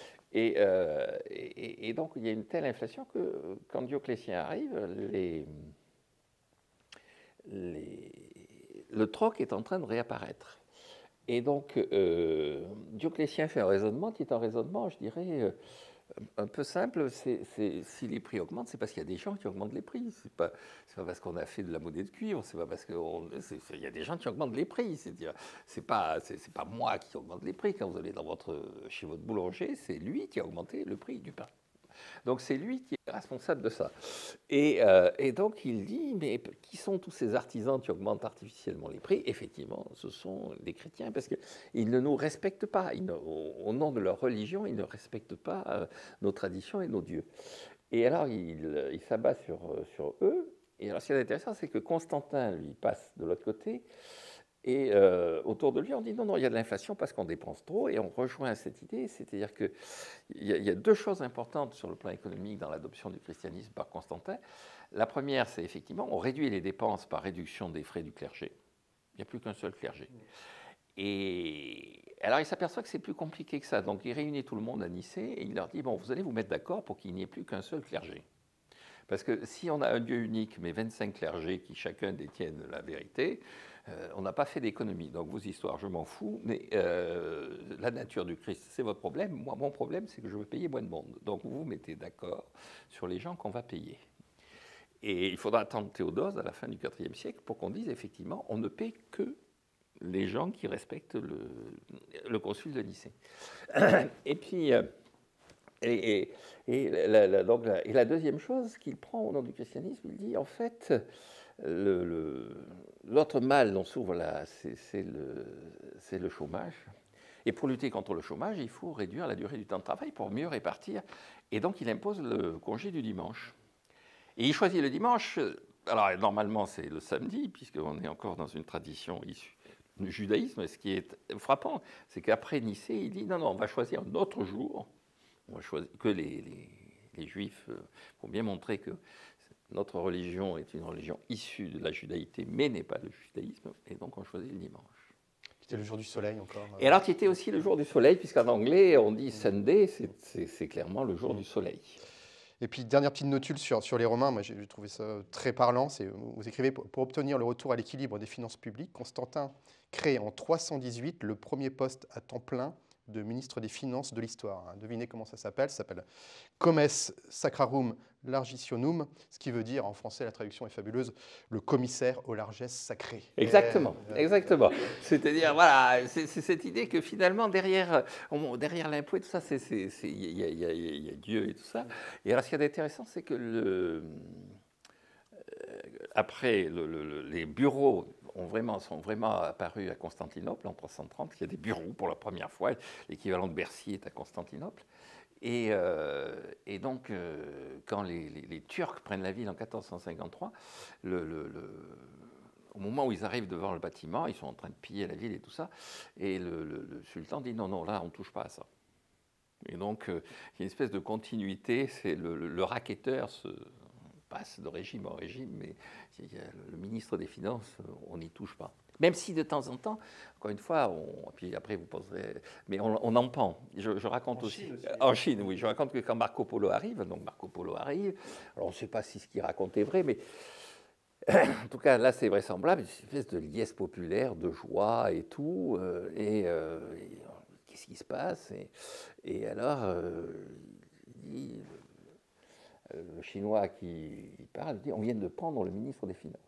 Et donc, il y a une telle inflation que quand Dioclétien arrive, le troc est en train de réapparaître. Et donc, Dioclétien fait un raisonnement qui est un raisonnement, je dirais, un peu simple. Si les prix augmentent, c'est parce qu'il y a des gens qui augmentent les prix. C'est pas parce qu'on a fait de la monnaie de cuivre, c'est pas parce qu'il y a des gens qui augmentent les prix. C'est pas moi qui augmente les prix. Quand vous allez chez votre boulanger, c'est lui qui a augmenté le prix du pain. Donc c'est lui qui est responsable de ça. Et donc il dit, mais qui sont tous ces artisans qui augmentent artificiellement les prix? Effectivement, ce sont les chrétiens, parce qu'ils ne nous respectent pas. Au nom de leur religion, ils ne respectent pas nos traditions et nos dieux. Et alors il s'abat sur eux. Et alors ce qui est intéressant, c'est que Constantin, lui, passe de l'autre côté. Et autour de lui, on dit non, il y a de l'inflation parce qu'on dépense trop, et on rejoint cette idée, c'est-à-dire qu'il y a deux choses importantes sur le plan économique dans l'adoption du christianisme par Constantin. La première, c'est effectivement, on réduit les dépenses par réduction des frais du clergé. Il n'y a plus qu'un seul clergé. Et alors il s'aperçoit que c'est plus compliqué que ça, donc il réunit tout le monde à Nicée, et il leur dit, bon, vous allez vous mettre d'accord pour qu'il n'y ait plus qu'un seul clergé. Parce que si on a un Dieu unique, mais 25 clergés qui chacun détiennent la vérité, on n'a pas fait d'économie. Donc vos histoires, je m'en fous, mais la nature du Christ, c'est votre problème. Moi, mon problème, c'est que je veux payer moins de monde. Donc vous vous mettez d'accord sur les gens qu'on va payer. Et il faudra attendre Théodose à la fin du IVe siècle pour qu'on dise effectivement, on ne paie que les gens qui respectent le concile de Nicée. Et puis... Et la deuxième chose qu'il prend au nom du christianisme, il dit en fait, l'autre mal dont s'ouvre là, c'est le chômage. Et pour lutter contre le chômage, il faut réduire la durée du temps de travail pour mieux répartir. Et donc il impose le congé du dimanche. Et il choisit le dimanche. Alors normalement c'est le samedi, puisqu'on est encore dans une tradition issue du judaïsme. Et ce qui est frappant, c'est qu'après Nicée, il dit non, on va choisir un autre jour. On va choisir que les Juifs, pour bien montrer que notre religion est une religion issue de la judaïté, mais n'est pas le judaïsme, et donc on choisit le dimanche. C'était le jour du soleil encore. Et alors, qui était aussi le jour du soleil, puisqu'en anglais, on dit Sunday, c'est clairement le jour du soleil. Et puis, dernière petite notule sur les Romains, moi j'ai trouvé ça très parlant, vous écrivez, pour obtenir le retour à l'équilibre des finances publiques, Constantin crée en 318 le premier poste à temps plein de ministre des Finances de l'histoire. Devinez comment ça s'appelle Comes Sacrarum Largitionum, ce qui veut dire, en français, la traduction est fabuleuse, le commissaire aux largesses sacrées. Exactement, exactement. C'est-à-dire, voilà, c'est cette idée que finalement, derrière l'impôt et tout ça, il y a Dieu et tout ça. Et alors, ce qui est intéressant, c'est que après, les bureaux sont vraiment apparus à Constantinople en 330. Il y a des bureaux pour la première fois. L'équivalent de Bercy est à Constantinople. Et donc, quand les Turcs prennent la ville en 1453, au moment où ils arrivent devant le bâtiment, ils sont en train de piller la ville et tout ça, et le sultan dit non, non, là, on ne touche pas à ça. Et donc, il y a une espèce de continuité, c'est le racketteur se passe de régime en régime, mais le ministre des Finances, on n'y touche pas. Même si de temps en temps, encore une fois, puis après vous poserez, mais on en pend. Je raconte aussi. En Chine, oui. Je raconte que quand Marco Polo arrive, alors on ne sait pas si ce qu'il raconte est vrai, mais en tout cas là c'est vraisemblable, une espèce de liesse populaire, de joie et tout, qu'est-ce qui se passe et alors, il dit, le Chinois qui parle dit on vient de prendre le ministre des Finances.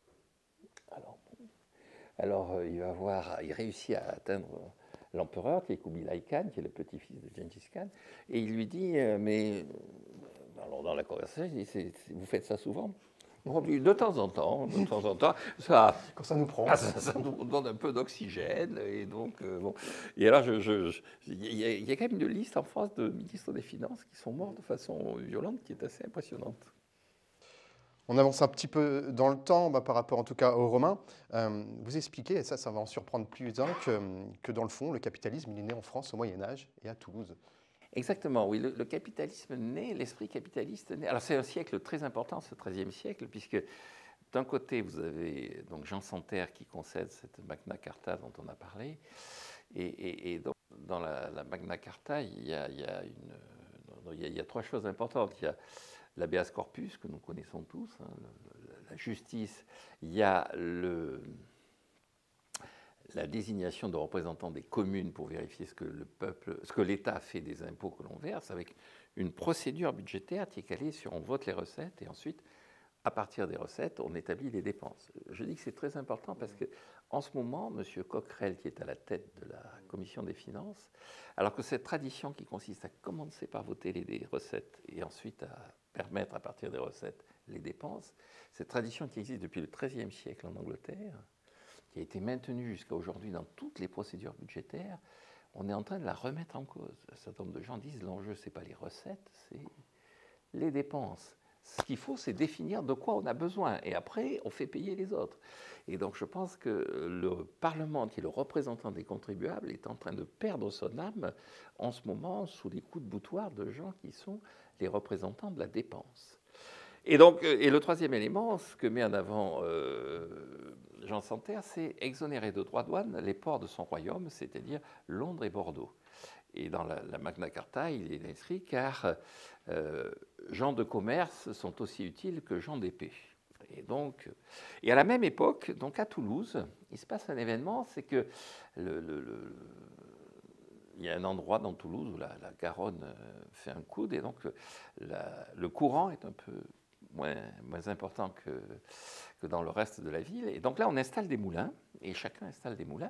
Alors il réussit à atteindre l'empereur qui est Kubilai Khan, qui est le petit-fils de Gengis Khan, et il lui dit alors dans la conversation, il dit vous faites ça souvent? De temps en temps, ça, Quand ça nous prend. Ça nous donne un peu d'oxygène. Et donc, bon. Et alors, il y a quand même une liste en France de ministres des Finances qui sont morts de façon violente qui est assez impressionnante. On avance un petit peu dans le temps par rapport en tout cas aux Romains. Vous expliquez, et ça va en surprendre plus d'un, que dans le fond, le capitalisme, il est né en France au Moyen-Âge et à Toulouse. Exactement, oui. Le capitalisme naît, l'esprit capitaliste naît. Alors c'est un siècle très important, ce XIIIe siècle, puisque d'un côté, vous avez donc Jean Santerre qui concède cette Magna Carta dont on a parlé, et dans la Magna Carta, il y a trois choses importantes. Il y a l'habeas corpus que nous connaissons tous, hein, la justice. Il y a la désignation de représentants des communes pour vérifier ce que l'État fait des impôts que l'on verse, avec une procédure budgétaire qui est calée sur on vote les recettes et ensuite, à partir des recettes, on établit les dépenses. Je dis que c'est très important parce qu'en ce moment, M. Coquerel, qui est à la tête de la Commission des finances, alors que cette tradition qui consiste à commencer par voter les recettes et ensuite à permettre à partir des recettes les dépenses, cette tradition qui existe depuis le XIIIe siècle en Angleterre, qui a été maintenue jusqu'à aujourd'hui dans toutes les procédures budgétaires, on est en train de la remettre en cause. Un certain nombre de gens disent l'enjeu, ce n'est pas les recettes, c'est les dépenses. Ce qu'il faut, c'est définir de quoi on a besoin. Et après, on fait payer les autres. Et donc, je pense que le Parlement, qui est le représentant des contribuables, est en train de perdre son âme en ce moment sous les coups de boutoir de gens qui sont les représentants de la dépense. Et donc, et le troisième élément, ce que met en avant Jean Santerre, c'est exonérer de droits de douane les ports de son royaume, c'est-à-dire Londres et Bordeaux. Et dans la Magna Carta, il est inscrit car gens de commerce sont aussi utiles que gens d'épée. Et à la même époque, donc à Toulouse, il se passe un événement, c'est que il y a un endroit dans Toulouse où la Garonne fait un coude, et donc le courant est un peu moins important que dans le reste de la ville. Et donc là, on installe des moulins, et chacun installe des moulins.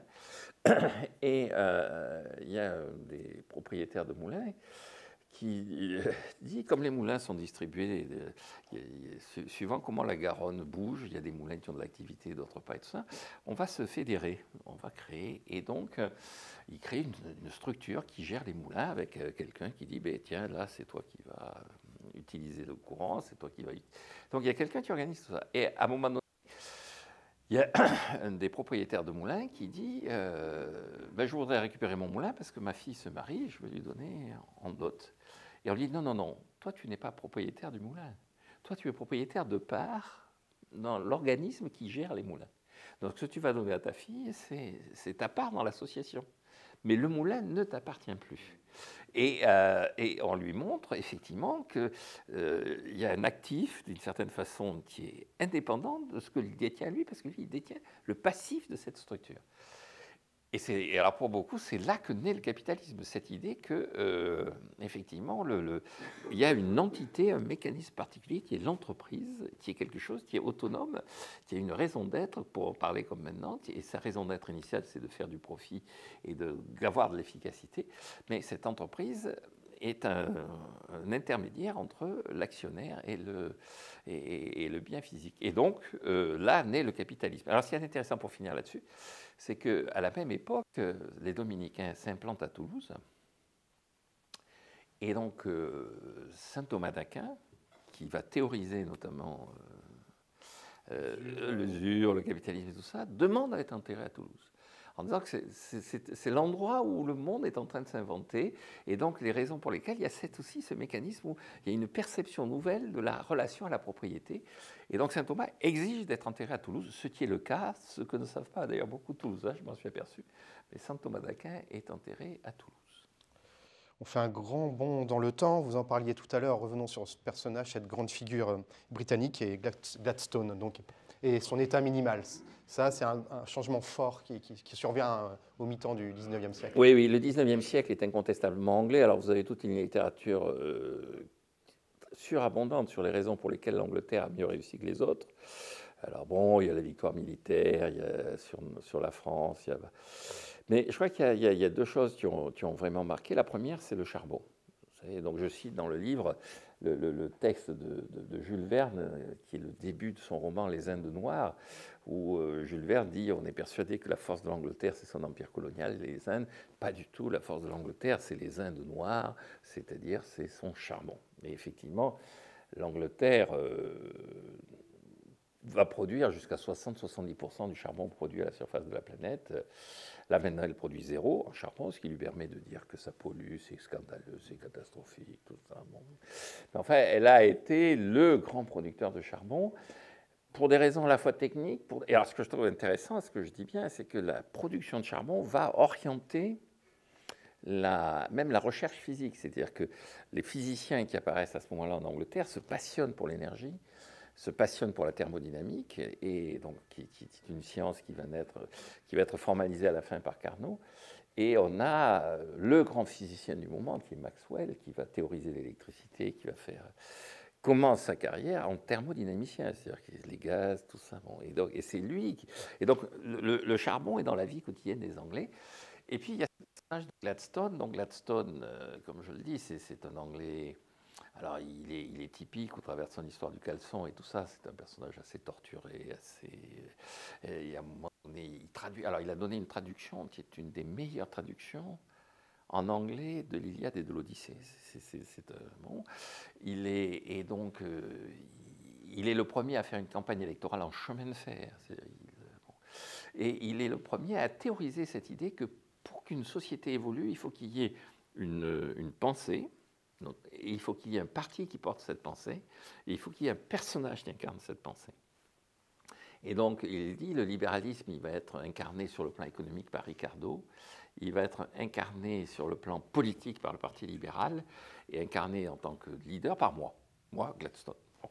Et il y a des propriétaires de moulins qui dit, comme les moulins sont distribués, suivant comment la Garonne bouge, il y a des moulins qui ont de l'activité, d'autres pas, et tout ça, on va se fédérer, on va créer, et donc il crée une structure qui gère les moulins avec quelqu'un qui dit, ben, tiens, là, c'est toi qui vas utiliser le courant, c'est toi qui vas... Donc il y a quelqu'un qui organise tout ça. Et à un moment donné, il y a un des propriétaires de moulins qui dit ben, je voudrais récupérer mon moulin parce que ma fille se marie et je vais lui donner en dot. Et on lui dit non, non, non, toi tu n'es pas propriétaire du moulin. Toi tu es propriétaire de part dans l'organisme qui gère les moulins. Donc ce que tu vas donner à ta fille, c'est ta part dans l'association. Mais le moulin ne t'appartient plus. Et on lui montre effectivement qu'il y a un actif, d'une certaine façon, qui est indépendant de ce que lui détient lui, parce que lui, il détient le passif de cette structure. Et alors pour beaucoup, c'est là que naît le capitalisme, cette idée que, effectivement, il y a une entité, un mécanisme particulier qui est l'entreprise, qui est quelque chose qui est autonome, qui a une raison d'être, pour en parler comme maintenant, et sa raison d'être initiale, c'est de faire du profit et d'avoir de l'efficacité. Mais cette entreprise est un intermédiaire entre l'actionnaire et le bien physique. Et donc, là naît le capitalisme. Alors, ce qui est intéressant pour finir là-dessus, c'est qu'à la même époque, les Dominicains s'implantent à Toulouse. Et donc, saint Thomas d'Aquin, qui va théoriser notamment l'usure, le capitalisme et tout ça, demande à être enterré à Toulouse, en disant que c'est l'endroit où le monde est en train de s'inventer, et donc les raisons pour lesquelles il y a aussi ce mécanisme où il y a une perception nouvelle de la relation à la propriété. Et donc saint Thomas exige d'être enterré à Toulouse, ce qui est le cas, ce que ne savent pas d'ailleurs beaucoup de Toulousains, je m'en suis aperçu, mais saint Thomas d'Aquin est enterré à Toulouse. On fait un grand bond dans le temps. Vous en parliez tout à l'heure. Revenons sur ce personnage, cette grande figure britannique, et Gladstone, donc, et son état minimal. Ça, c'est un changement fort qui survient au mi-temps du 19e siècle. Oui, oui, le 19e siècle est incontestablement anglais. Alors, vous avez toute une littérature surabondante sur les raisons pour lesquelles l'Angleterre a mieux réussi que les autres. Alors, bon, il y a la victoire militaire, il y a sur la France, il y a... Mais je crois qu'il y a deux choses qui ont vraiment marqué. La première, c'est le charbon. Vous savez, donc je cite dans le livre le texte de Jules Verne, qui est le début de son roman Les Indes noires, où Jules Verne dit on est persuadé que la force de l'Angleterre, c'est son empire colonial, les Indes. Pas du tout, la force de l'Angleterre, c'est les Indes noires, c'est-à-dire c'est son charbon. Et effectivement, l'Angleterre va produire jusqu'à 60-70% du charbon produit à la surface de la planète. Là, maintenant, elle produit zéro en charbon, ce qui lui permet de dire que ça pollue, c'est scandaleux, c'est catastrophique, tout ça. Bon. Mais enfin, elle a été le grand producteur de charbon pour des raisons à la fois techniques. Et alors, ce que je trouve intéressant, ce que je dis bien, c'est que la production de charbon va orienter même la recherche physique. C'est-à-dire que les physiciens qui apparaissent à ce moment-là en Angleterre se passionnent pour l'énergie, se passionne pour la thermodynamique, et donc qui est une science qui va être formalisée à la fin par Carnot. Et on a le grand physicien du moment, qui est Maxwell, qui va théoriser l'électricité, qui va commence sa carrière en thermodynamicien, c'est-à-dire les gaz, tout ça. Bon, et c'est lui. Et donc le charbon est dans la vie quotidienne des Anglais. Et puis il y a ce personnage de Gladstone. Donc Gladstone, comme je le dis, c'est un Anglais. Alors, il est typique au travers de son histoire du caleçon et tout ça. C'est un personnage assez torturé, et à un moment donné, il traduit. Alors, il a donné une traduction qui est une des meilleures traductions en anglais de l'Iliade et de l'Odyssée. Bon. Il est le premier à faire une campagne électorale en chemin de fer. Bon. Et il est le premier à théoriser cette idée que pour qu'une société évolue, il faut qu'il y ait une pensée. Donc, il faut qu'il y ait un parti qui porte cette pensée, et il faut qu'il y ait un personnage qui incarne cette pensée. Et donc, il dit, le libéralisme, il va être incarné sur le plan économique par Ricardo, il va être incarné sur le plan politique par le Parti libéral, et incarné en tant que leader par moi, Gladstone. Bon.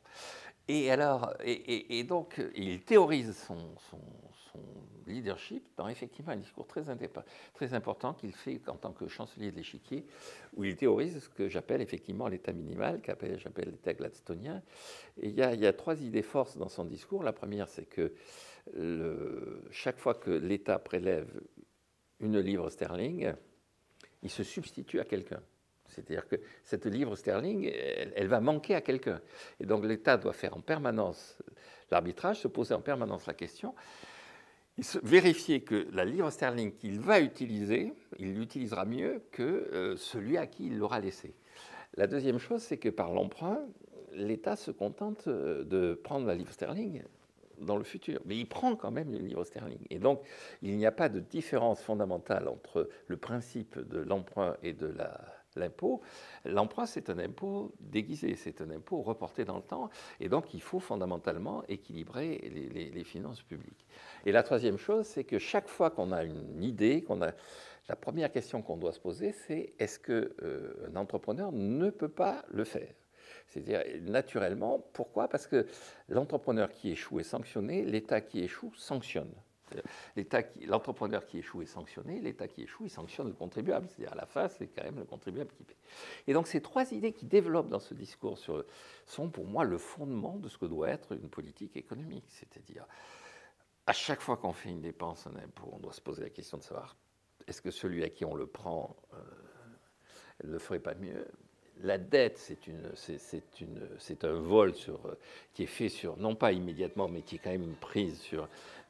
Et donc, il théorise son leadership dans effectivement un discours très important qu'il fait en tant que chancelier de l'échiquier, où il théorise ce que j'appelle effectivement l'état minimal, j'appelle l'état gladstonien. Et il y a trois idées forces dans son discours. La première, c'est que chaque fois que l'État prélève une livre sterling, il se substitue à quelqu'un. C'est-à-dire que cette livre sterling, elle va manquer à quelqu'un. Et donc l'État doit faire en permanence l'arbitrage, se poser en permanence la question, vérifier que la livre sterling qu'il va utiliser, il l'utilisera mieux que celui à qui il l'aura laissé. La deuxième chose, c'est que par l'emprunt, l'État se contente de prendre la livre sterling dans le futur. Mais il prend quand même une livre sterling. Et donc, il n'y a pas de différence fondamentale entre le principe de l'emprunt et de l'impôt. L'emprunt, c'est un impôt déguisé, c'est un impôt reporté dans le temps, et donc il faut fondamentalement équilibrer les finances publiques. Et la troisième chose, c'est que chaque fois qu'on a une idée, la première question qu'on doit se poser, c'est est-ce qu'un entrepreneur ne peut pas le faire ? C'est-à-dire, naturellement, pourquoi ? Parce que l'entrepreneur qui échoue est sanctionné, l'État qui échoue sanctionne. L'entrepreneur qui échoue est sanctionné, l'État qui échoue, il sanctionne le contribuable. C'est-à-dire, à la fin, c'est quand même le contribuable qui paie. Et donc, ces trois idées qui développent dans ce discours sont pour moi le fondement de ce que doit être une politique économique. C'est-à-dire, à chaque fois qu'on fait une dépense, un impôt, on doit se poser la question de savoir est-ce que celui à qui on le prend elle ne ferait pas mieux. La dette, c'est un vol qui est fait sur, non pas immédiatement, mais qui est quand même une prise sur.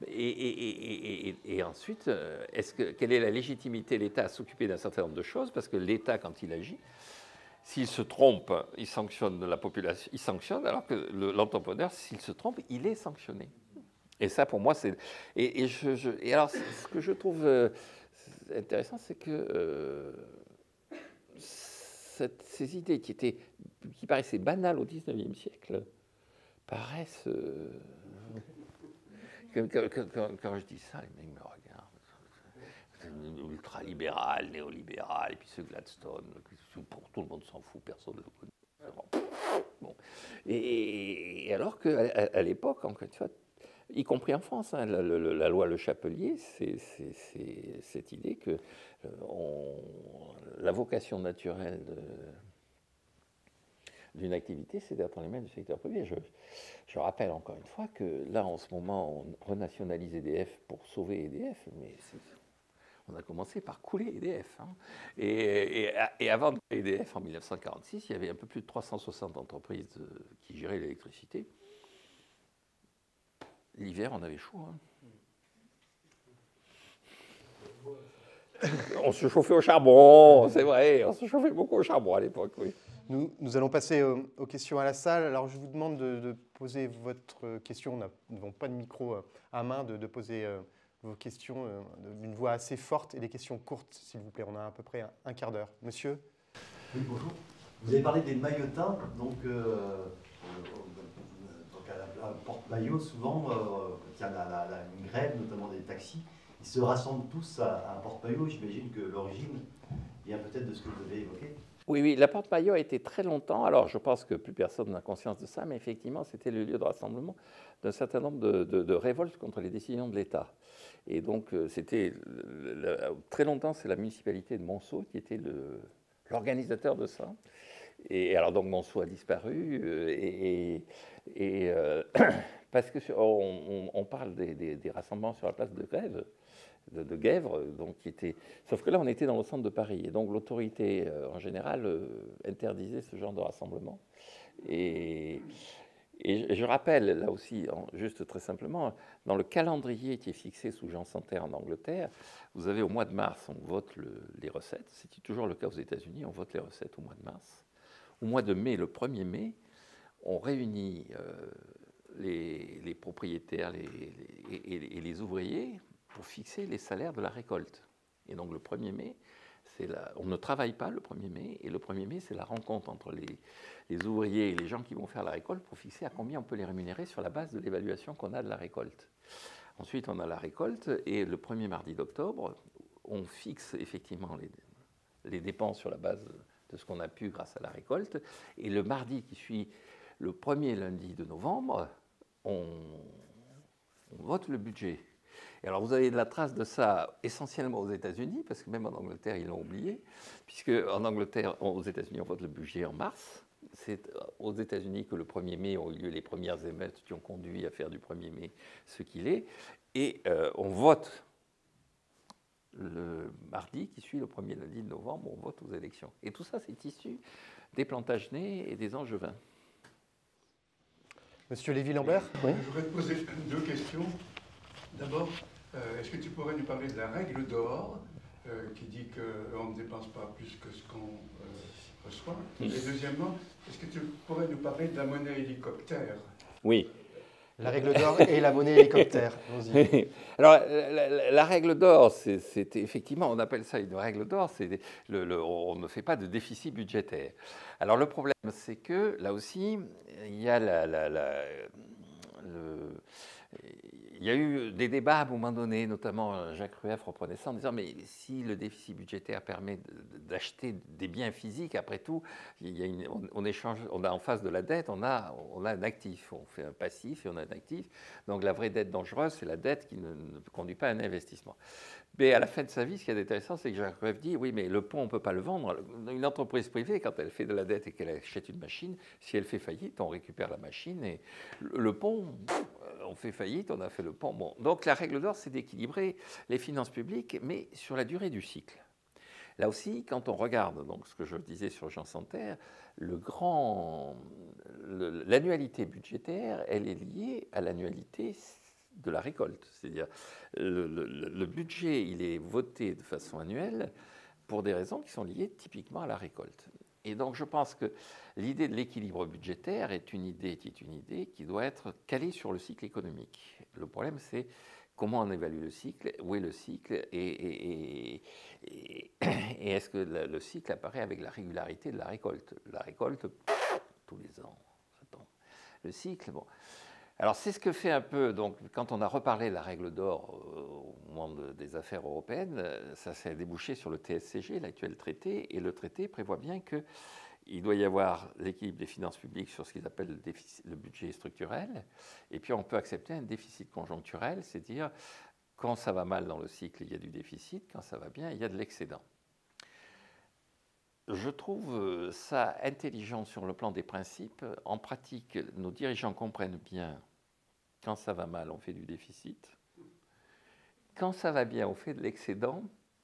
Et ensuite, quelle est la légitimité de l'État à s'occuper d'un certain nombre de choses? Parce que l'État, quand il agit, s'il se trompe, il sanctionne la population, il sanctionne, alors que l'entrepreneur, s'il se trompe, il est sanctionné. Et ça, pour moi, c'est. Et alors, ce que je trouve intéressant, c'est que ces idées qui paraissaient banales au XIXe siècle paraissent. Quand je dis ça, les mecs me regardent. Ultra-libéral, néolibéral, et puis ce Gladstone, pour tout le monde s'en fout, personne ne le connaît. Bon. Et alors qu'à l'époque, encore une fois, y compris en France, hein, la loi Le Chapelier, c'est cette idée que la vocation naturelle d'une activité, c'est d'être dans les mains du secteur privé. Je rappelle encore une fois que là, en ce moment, on renationalise EDF pour sauver EDF, mais on a commencé par couler EDF. Hein. Et avant de couler EDF, en 1946, il y avait un peu plus de 360 entreprises qui géraient l'électricité. L'hiver, on avait chaud. Hein. On se chauffait au charbon, c'est vrai, on se chauffait beaucoup au charbon à l'époque, oui. Nous allons passer aux questions à la salle. Alors, je vous demande de poser votre question. Nous n'avons pas de micro à main, de poser vos questions d'une voix assez forte et des questions courtes, s'il vous plaît. On a à peu près un quart d'heure. Monsieur? Oui, bonjour. Vous avez parlé des maillotins, donc à la porte-maillot, souvent, quand il y a une grève, notamment des taxis, ils se rassemblent tous à un porte-maillot. J'imagine que l'origine vient peut-être de ce que vous avez évoqué. Oui, la porte-maillot a été très longtemps, alors je pense que plus personne n'a conscience de ça, mais effectivement, c'était le lieu de rassemblement d'un certain nombre de révoltes contre les décisions de l'État. Et donc, très longtemps, c'est la municipalité de Monceau qui était l'organisateur de ça. Et alors, donc, Monceau a disparu, parce qu'on parle des rassemblements sur la place de Grève, de Guèvres, donc sauf que là on était dans le centre de Paris et donc l'autorité en général interdisait ce genre de rassemblement. Et je rappelle là aussi, juste très simplement, dans le calendrier qui est fixé sous Jean Santerre en Angleterre, vous avez au mois de mars, on vote les recettes, c'est toujours le cas aux États-Unis, on vote les recettes au mois de mars. Au mois de mai, le 1er mai, on réunit les propriétaires et les ouvriers pour fixer les salaires de la récolte. Et donc le 1er mai, on ne travaille pas le 1er mai, et le 1er mai, c'est la rencontre entre les ouvriers et les gens qui vont faire la récolte pour fixer à combien on peut les rémunérer sur la base de l'évaluation qu'on a de la récolte. Ensuite, on a la récolte, et le 1er mardi d'octobre, on fixe effectivement les dépenses sur la base de ce qu'on a pu grâce à la récolte, et le mardi qui suit le 1er lundi de novembre, on vote le budget. Et alors vous avez de la trace de ça essentiellement aux États-Unis, parce que même en Angleterre, ils l'ont oublié, puisque en Angleterre, aux États-Unis, on vote le budget en mars. C'est aux États-Unis que le 1er mai ont eu lieu les premières émeutes qui ont conduit à faire du 1er mai ce qu'il est. Et on vote le mardi qui suit le 1er lundi de novembre, on vote aux élections. Et tout ça, c'est issu des Plantagenets et des Angevins. Monsieur Lévy-Lambert? Oui. Je voudrais te poser deux questions. D'abord, est-ce que tu pourrais nous parler de la règle d'or qui dit qu'on ne dépense pas plus que ce qu'on reçoit? Et deuxièmement, est-ce que tu pourrais nous parler de la monnaie hélicoptère? Oui. La règle d'or et la monnaie hélicoptère. Alors, la règle d'or, c'est effectivement, on appelle ça une règle d'or, on ne fait pas de déficit budgétaire. Alors, le problème, c'est que, là aussi, il y a il y a eu des débats à un moment donné, notamment Jacques Rueff reprenait ça en disant mais si le déficit budgétaire permet d'acheter des biens physiques, après tout, on échange, on a en face de la dette, on a un actif, on fait un passif et on a un actif. Donc la vraie dette dangereuse, c'est la dette qui ne conduit pas à un investissement. Mais à la fin de sa vie, ce qui est intéressant, c'est que Jacques Rueff dit oui, mais le pont, on ne peut pas le vendre. Une entreprise privée, quand elle fait de la dette et qu'elle achète une machine, si elle fait faillite, on récupère la machine et le pont, on fait faillite, on a fait le pont. Bon. Donc la règle d'or, c'est d'équilibrer les finances publiques, mais sur la durée du cycle. Là aussi, quand on regarde donc, ce que je disais sur Jean Santerre, l'annualité budgétaire, elle est liée à l'annualité de la récolte. C'est-à-dire, le budget, il est voté de façon annuelle pour des raisons qui sont liées typiquement à la récolte. Et donc, je pense que l'idée de l'équilibre budgétaire est une idée qui doit être calée sur le cycle économique. Le problème, c'est comment on évalue le cycle, où est le cycle, et est-ce que le cycle apparaît avec la régularité de la récolte. La récolte, tous les ans, ça tombe. Le cycle, bon. Alors c'est ce que fait un peu, donc quand on a reparlé de la règle d'or au moment des affaires européennes, ça s'est débouché sur le TSCG, l'actuel traité, et le traité prévoit bien qu'il doit y avoir l'équilibre des finances publiques sur ce qu'ils appellent le budget structurel, et puis on peut accepter un déficit conjoncturel, c'est-à-dire quand ça va mal dans le cycle, il y a du déficit, quand ça va bien, il y a de l'excédent. Je trouve ça intelligent sur le plan des principes. En pratique, nos dirigeants comprennent bien, quand ça va mal, on fait du déficit. Quand ça va bien, on fait de l'excédent.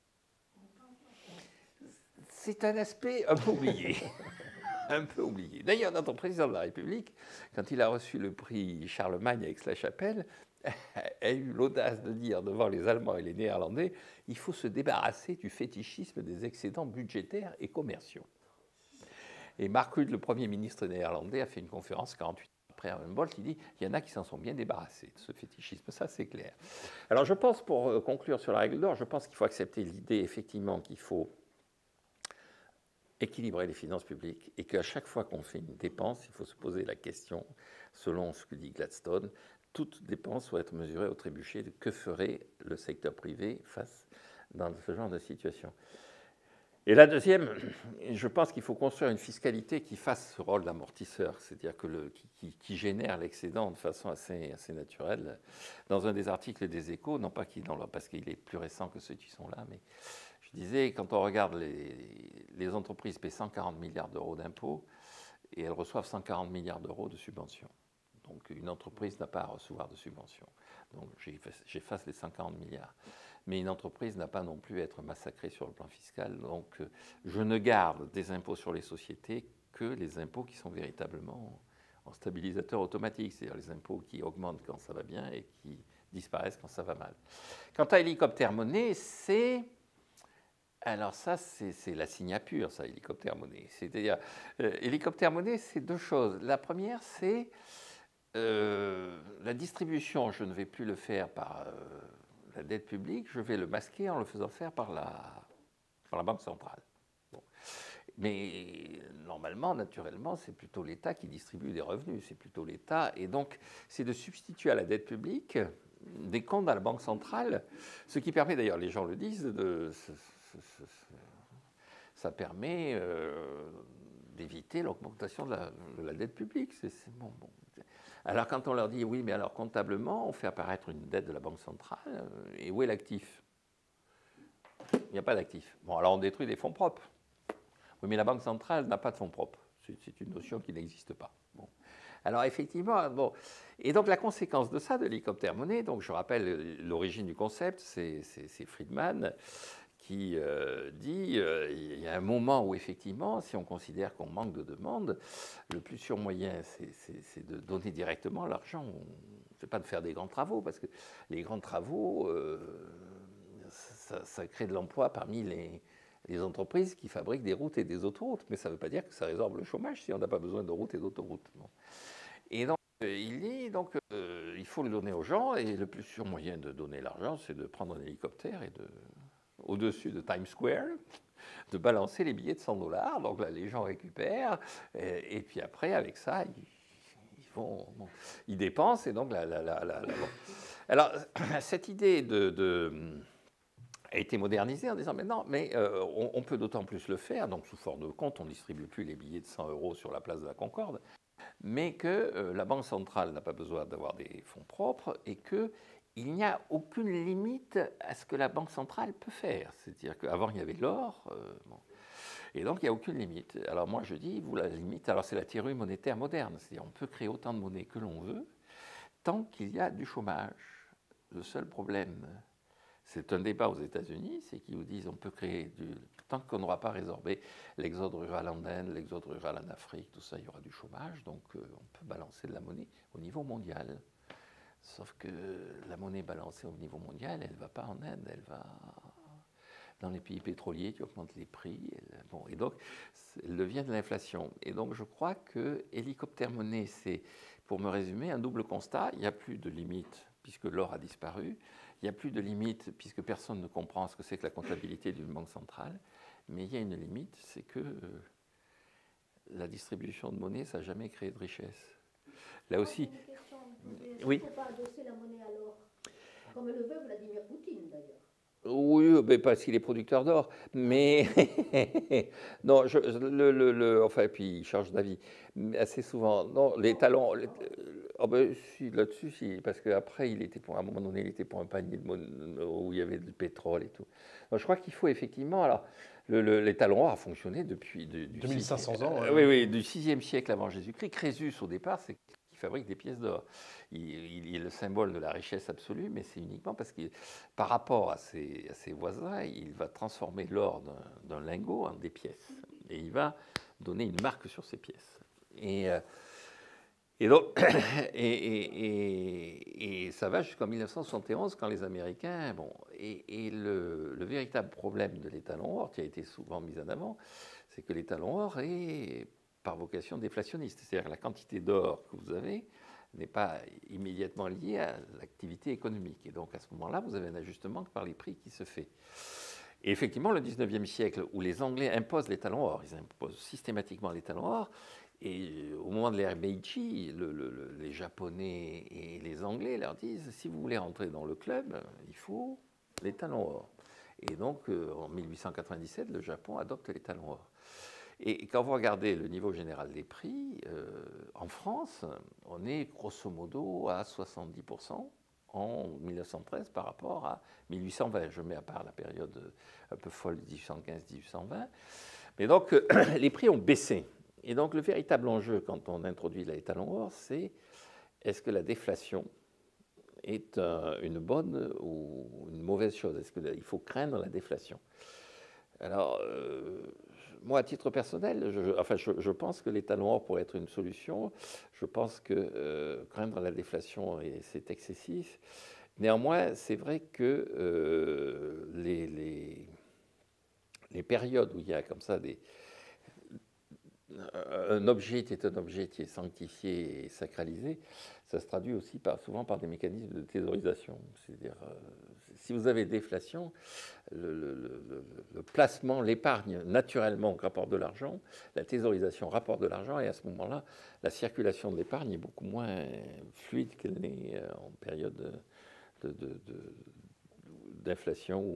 C'est un aspect un peu oublié. Un peu oublié. D'ailleurs, notre président de la République, quand il a reçu le prix Charlemagne à Aix-la-Chapelle, a eu l'audace de dire devant les Allemands et les Néerlandais, il faut se débarrasser du fétichisme des excédents budgétaires et commerciaux. Et Mark Rutte, le Premier ministre néerlandais, a fait une conférence 48 heures après à Humboldt, il dit, il y en a qui s'en sont bien débarrassés de ce fétichisme, ça c'est clair. Alors je pense, pour conclure sur la règle d'or, je pense qu'il faut accepter l'idée effectivement qu'il faut équilibrer les finances publiques et qu'à chaque fois qu'on fait une dépense, il faut se poser la question, selon ce que dit Gladstone, toute dépense doit être mesurée au trébuchet de que ferait le secteur privé face dans ce genre de situation. Et la deuxième, je pense qu'il faut construire une fiscalité qui fasse ce rôle d'amortisseur, c'est-à-dire qui génère l'excédent de façon assez naturelle. Dans un des articles des Échos, non pas parce qu'il est plus récent que ceux qui sont là, mais je disais, quand on regarde les entreprises paient 140 milliards d'euros d'impôts et elles reçoivent 140 milliards d'euros de subventions. Donc une entreprise n'a pas à recevoir de subventions. Donc j'efface les 140 milliards. Mais une entreprise n'a pas non plus à être massacrée sur le plan fiscal. Donc je ne garde des impôts sur les sociétés que les impôts qui sont véritablement en stabilisateur automatique, c'est-à-dire les impôts qui augmentent quand ça va bien et qui disparaissent quand ça va mal. Quant à hélicoptère-monnaie, c'est... Alors ça, c'est la signature, ça, hélicoptère-monnaie. C'est-à-dire, hélicoptère-monnaie, c'est deux choses. La première, c'est la distribution. Je ne vais plus le faire par la dette publique, je vais le masquer en le faisant faire par la Banque centrale. Bon. Mais normalement, naturellement, c'est plutôt l'État qui distribue des revenus, c'est plutôt l'État. Et donc, c'est de substituer à la dette publique des comptes à la Banque centrale, ce qui permet, d'ailleurs, les gens le disent, ça permet d'éviter l'augmentation de la dette publique. C'est bon. Alors quand on leur dit, oui, mais alors comptablement, on fait apparaître une dette de la Banque centrale, et où est l'actif? Il n'y a pas d'actif. Bon, alors on détruit des fonds propres. Oui, mais la Banque centrale n'a pas de fonds propres. C'est une notion qui n'existe pas. Bon. Alors effectivement, bon. Et donc la conséquence de ça, de l'hélicoptère-monnaie, donc je rappelle l'origine du concept, c'est Friedman qui dit il y a un moment où effectivement, si on considère qu'on manque de demande, le plus sûr moyen, c'est de donner directement l'argent. C'est pas de faire des grands travaux, parce que les grands travaux, ça crée de l'emploi parmi les entreprises qui fabriquent des routes et des autoroutes, mais ça ne veut pas dire que ça résorbe le chômage si on n'a pas besoin de routes et d'autoroutes. Bon. Et donc, il dit donc il faut le donner aux gens, et le plus sûr moyen de donner l'argent, c'est de prendre un hélicoptère et au-dessus de Times Square, de balancer les billets de $100. Donc là, les gens récupèrent, et puis après, avec ça, ils dépensent, et donc bon. Alors, cette idée a été modernisée en disant maintenant, mais on peut d'autant plus le faire, donc sous forme de compte, on ne distribue plus les billets de 100 € sur la place de la Concorde, mais que la Banque centrale n'a pas besoin d'avoir des fonds propres et qu'il n'y a aucune limite à ce que la Banque centrale peut faire. C'est-à-dire qu'avant, il y avait l'or, bon. Et donc il n'y a aucune limite. Alors moi, je dis, vous, la limite, alors c'est la théorie monétaire moderne, c'est-à-dire on peut créer autant de monnaie que l'on veut, tant qu'il y a du chômage. Le seul problème, C'est un débat aux États-Unis, c'est qu'ils vous disent on peut créer tant qu'on n'aura pas résorbé l'exode rural en Inde, l'exode rural en Afrique, tout ça, il y aura du chômage, donc on peut balancer de la monnaie au niveau mondial. Sauf que la monnaie balancée au niveau mondial, elle ne va pas en Inde, elle va dans les pays pétroliers qui augmentent les prix. Et donc, elle devient de l'inflation. Et donc, je crois que hélicoptère-monnaie, c'est, pour me résumer, un double constat. Il n'y a plus de limite, puisque l'or a disparu. Il n'y a plus de limite, puisque personne ne comprend ce que c'est que la comptabilité d'une banque centrale. Mais il y a une limite, c'est que la distribution de monnaie, ça n'a jamais créé de richesse. Là aussi... Oui. Il ne faut pas adosser la monnaie à l'or, comme le veut Vladimir Poutine d'ailleurs. Oui, mais parce qu'il est producteur d'or. Mais non, enfin, puis il change d'avis assez souvent. Non, les talons. Oh ben, si, là-dessus, si, parce qu'après, à un moment donné, il était pour un panier où il y avait du pétrole et tout. Donc, je crois qu'il faut effectivement. Alors, les talons or a fonctionné depuis 2500 ans. Oui, oui, du 6e siècle avant Jésus-Christ. Crésus, au départ, c'est fabrique des pièces d'or. Il est le symbole de la richesse absolue, mais c'est uniquement parce que par rapport à ses voisins, il va transformer l'or d'un lingot en des pièces. Et il va donner une marque sur ces pièces. Et donc, et ça va jusqu'en 1971, quand les Américains... Bon, et le véritable problème de l'étalon or, qui a été souvent mis en avant, c'est que l'étalon or est par vocation déflationniste. C'est-à-dire que la quantité d'or que vous avez n'est pas immédiatement liée à l'activité économique. Et donc, à ce moment-là, vous avez un ajustement par les prix qui se fait. Et effectivement, le 19e siècle, où les Anglais imposent l'étalon or, ils imposent systématiquement l'étalon or, et au moment de l'ère Meiji, les Japonais et les Anglais leur disent, si vous voulez rentrer dans le club, il faut l'étalon or. Et donc, en 1897, le Japon adopte l'étalon or. Et quand vous regardez le niveau général des prix, en France, on est grosso modo à 70% en 1913 par rapport à 1820. Je mets à part la période un peu folle de 1815-1820. Mais donc, les prix ont baissé. Et donc, le véritable enjeu, quand on introduit l'étalon or, c'est est-ce que la déflation est une bonne ou une mauvaise chose? Est-ce qu'il faut craindre la déflation? Alors... moi, à titre personnel, je pense que l'étalon or pourrait être une solution. Je pense que craindre la déflation, c'est excessif. Néanmoins, c'est vrai que les périodes où il y a comme ça un objet qui est sanctifié et sacralisé, ça se traduit aussi souvent par des mécanismes de thésaurisation. C'est-à-dire, si vous avez déflation, le placement, l'épargne, naturellement, rapporte de l'argent, la thésaurisation rapporte de l'argent, et à ce moment-là, la circulation de l'épargne est beaucoup moins fluide qu'elle n'est en période d'inflation.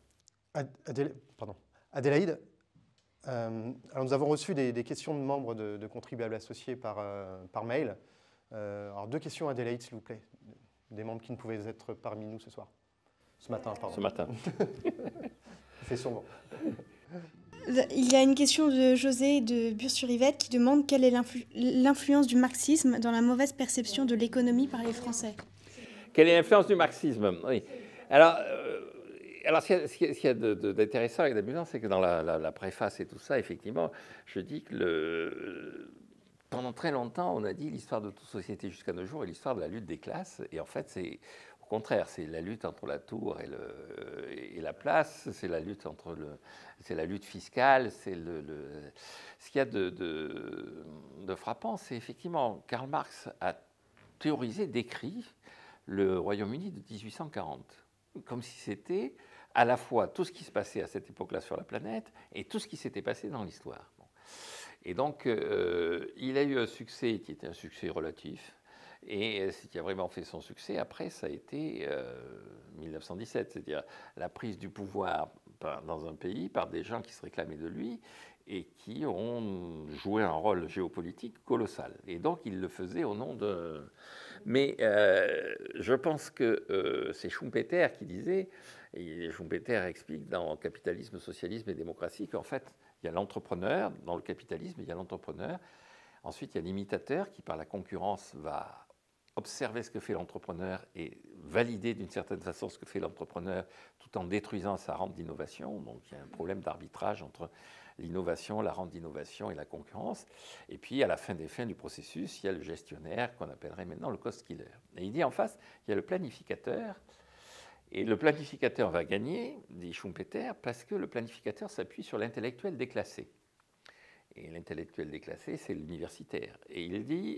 Adélaïde, alors nous avons reçu des questions de membres de contribuables associés par mail. Alors 2 questions, Adélaïde, s'il vous plaît, des membres qui ne pouvaient être parmi nous ce soir. Ce matin, pardon. Ce matin. C'est sûrement. Il y a une question de José de Bure-sur-Yvette qui demande quelle est l'influence du marxisme dans la mauvaise perception de l'économie par les Français. Quelle est l'influence du marxisme? Oui. Alors, ce qu'il y a d'intéressant et d'amusant, c'est que dans la préface et tout ça, effectivement, je dis que pendant très longtemps, on a dit l'histoire de toute société jusqu'à nos jours est l'histoire de la lutte des classes. Et en fait, c'est au contraire, c'est la lutte entre la tour et la place, c'est la lutte c'est la lutte fiscale, c'est ce qu'il y a de frappant, c'est effectivement Karl Marx a théorisé, décrit le Royaume-Uni de 1840, comme si c'était à la fois tout ce qui se passait à cette époque-là sur la planète et tout ce qui s'était passé dans l'histoire. Bon. Et donc, il a eu un succès qui était un succès relatif. Et ce qui a vraiment fait son succès, après, ça a été 1917, c'est-à-dire la prise du pouvoir dans un pays par des gens qui se réclamaient de lui et qui ont joué un rôle géopolitique colossal. Et donc, il le faisait au nom de... Mais je pense que c'est Schumpeter qui disait, et Schumpeter explique dans Capitalisme, Socialisme et Démocratie, qu'en fait, il y a l'entrepreneur, dans le capitalisme, il y a l'entrepreneur. Ensuite, il y a l'imitateur qui, par la concurrence, va observer ce que fait l'entrepreneur et valider d'une certaine façon ce que fait l'entrepreneur tout en détruisant sa rente d'innovation. Donc il y a un problème d'arbitrage entre l'innovation, la rente d'innovation et la concurrence. Et puis à la fin des fins du processus, il y a le gestionnaire qu'on appellerait maintenant le cost killer. Et il dit en face, il y a le planificateur. Et le planificateur va gagner, dit Schumpeter, parce que le planificateur s'appuie sur l'intellectuel déclassé. Et l'intellectuel déclassé, c'est l'universitaire. Et il dit,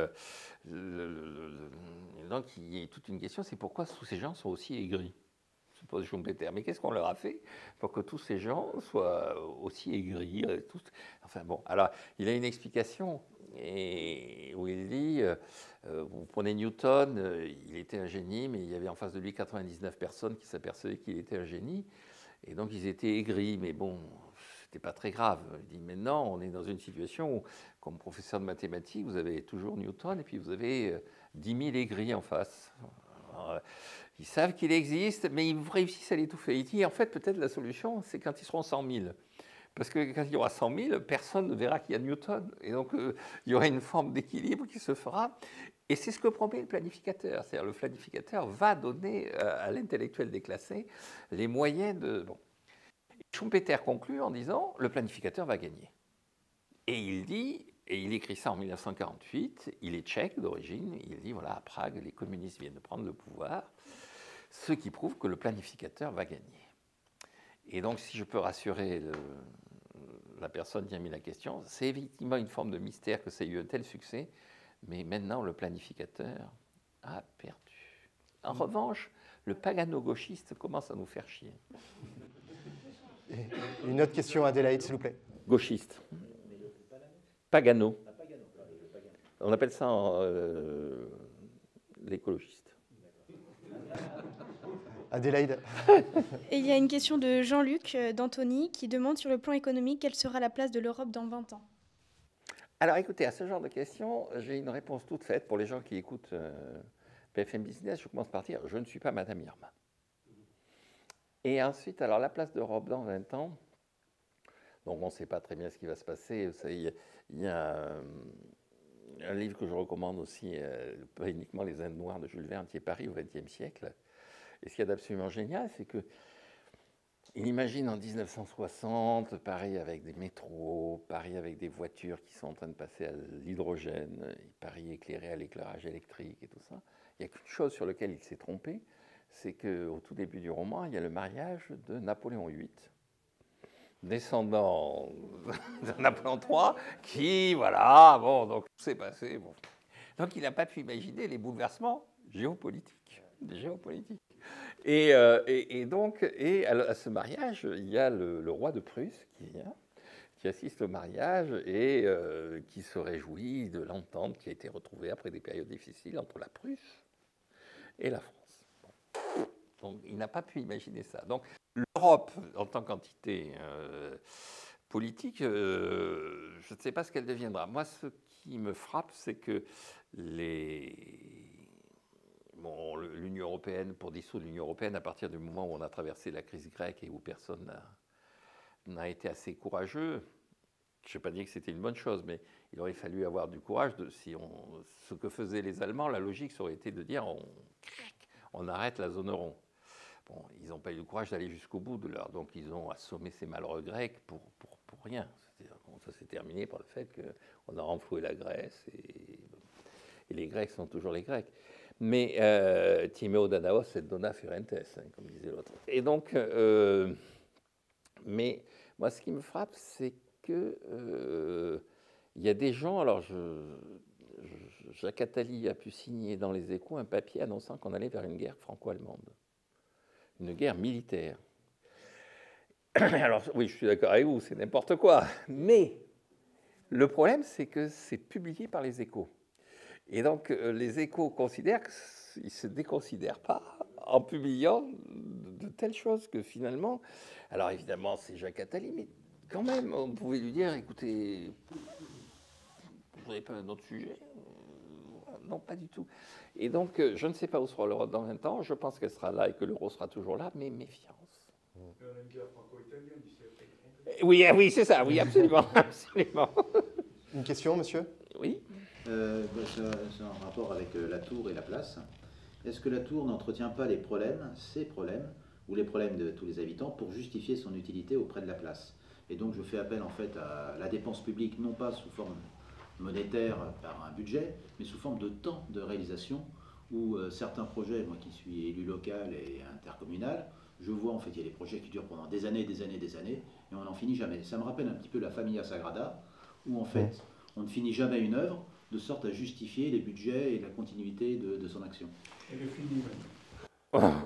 donc il y a toute une question, c'est pourquoi tous ces gens sont aussi aigris, se pose Schumpeter. Mais qu'est-ce qu'on leur a fait pour que tous ces gens soient aussi aigris Enfin bon, alors il a une explication où il dit, vous prenez Newton, il était un génie, mais il y avait en face de lui 99 personnes qui s'apercevaient qu'il était un génie. Et donc ils étaient aigris, mais bon, c'était pas très grave. Il dit maintenant, on est dans une situation où, comme professeur de mathématiques, vous avez toujours Newton et puis vous avez 10 000 aigris en face. Alors, ils savent qu'il existe, mais ils réussissent à l'étouffer. Il dit en fait, peut-être la solution, c'est quand ils seront 100 000. Parce que quand il y aura 100 000, personne ne verra qu'il y a Newton. Et donc, il y aura une forme d'équilibre qui se fera. Et c'est ce que promet le planificateur. C'est-à-dire le planificateur va donner à l'intellectuel déclassé les moyens de... Bon. Schumpeter conclut en disant « le planificateur va gagner ». Et il dit, et il écrit ça en 1948, il est tchèque d'origine, il dit « voilà, à Prague, les communistes viennent de prendre le pouvoir », ce qui prouve que le planificateur va gagner. Et donc, si je peux rassurer la personne qui a mis la question, c'est effectivement une forme de mystère que ça ait eu un tel succès, mais maintenant, le planificateur a perdu. En revanche, le pagano-gauchiste commence à nous faire chier. Une autre question, Adélaïde, s'il vous plaît. Gauchiste. Pagano. On appelle ça l'écologiste. Adélaïde. Et il y a une question de Jean-Luc d'Antony qui demande sur le plan économique quelle sera la place de l'Europe dans 20 ans. Alors écoutez, à ce genre de questions, j'ai une réponse toute faite pour les gens qui écoutent BFM Business. Je commence par dire, je ne suis pas Madame Irma. Et ensuite, alors la place d'Europe dans 20 ans, donc on ne sait pas très bien ce qui va se passer. Vous savez, il y a un livre que je recommande aussi, pas uniquement Les Indes noires de Jules Verne, qui est Paris au XXe siècle. Et ce qu'il y a d'absolument génial, c'est qu'il imagine en 1960 Paris avec des métros, Paris avec des voitures qui sont en train de passer à l'hydrogène, Paris éclairé à l'éclairage électrique et tout ça. Il n'y a qu'une chose sur laquelle il s'est trompé, c'est qu'au tout début du roman, il y a le mariage de Napoléon VIII, descendant de Napoléon III, qui, voilà, bon, donc tout s'est passé. Bon. Donc il n'a pas pu imaginer les bouleversements géopolitiques. Et donc, à ce mariage, il y a le roi de Prusse qui assiste au mariage et qui se réjouit de l'entente qui a été retrouvée après des périodes difficiles entre la Prusse et la France. Donc, il n'a pas pu imaginer ça. Donc, l'Europe, en tant qu'entité politique, je ne sais pas ce qu'elle deviendra. Moi, ce qui me frappe, c'est que l'Union européenne, pour dissoudre l'Union européenne, à partir du moment où on a traversé la crise grecque et où personne n'a été assez courageux, je ne vais pas dire que c'était une bonne chose, mais il aurait fallu avoir du courage. Ce que faisaient les Allemands, la logique, ça aurait été de dire on arrête la zone euro. Bon, ils n'ont pas eu le courage d'aller jusqu'au bout de leur... Donc, ils ont assommé ces malheureux Grecs pour rien. Ça s'est terminé par le fait qu'on a renfloué la Grèce et les Grecs sont toujours les Grecs. Mais Timeo Danaos et Dona Ferentes, comme disait l'autre. Et donc, mais moi, ce qui me frappe, c'est que il y a des gens... Alors, Jacques Attali a pu signer dans les Échos un papier annonçant qu'on allait vers une guerre franco-allemande. Une guerre militaire. Alors, oui, je suis d'accord avec vous, c'est n'importe quoi. Mais le problème, c'est que c'est publié par les Échos. Et donc, les Échos considèrent qu'ils ne se déconsidèrent pas en publiant de telles choses que finalement... Alors, évidemment, c'est Jacques Attali, mais quand même, on pouvait lui dire, écoutez, vous n'avez pas un autre sujet ? Non, pas du tout. Et donc, je ne sais pas où sera l'Europe dans 20 ans. Je pense qu'elle sera là et que l'euro sera toujours là, mais méfiance. Une guerre franco-italienne d'ici Oui, c'est ça, oui, absolument. Absolument. Une question, monsieur ? Oui. C'est en rapport avec la tour et la place. Est-ce que la tour n'entretient pas les problèmes, ces problèmes, ou les problèmes de tous les habitants, pour justifier son utilité auprès de la place? Et donc je fais appel en fait à la dépense publique, non pas sous forme monétaire par un budget, mais sous forme de temps de réalisation, où certains projets, moi qui suis élu local et intercommunal, je vois en fait il y a des projets qui durent pendant des années, et on n'en finit jamais. Ça me rappelle un petit peu la Familia Sagrada, où en fait on ne finit jamais une œuvre, de sorte à justifier les budgets et la continuité de son action. Elle est finie maintenant.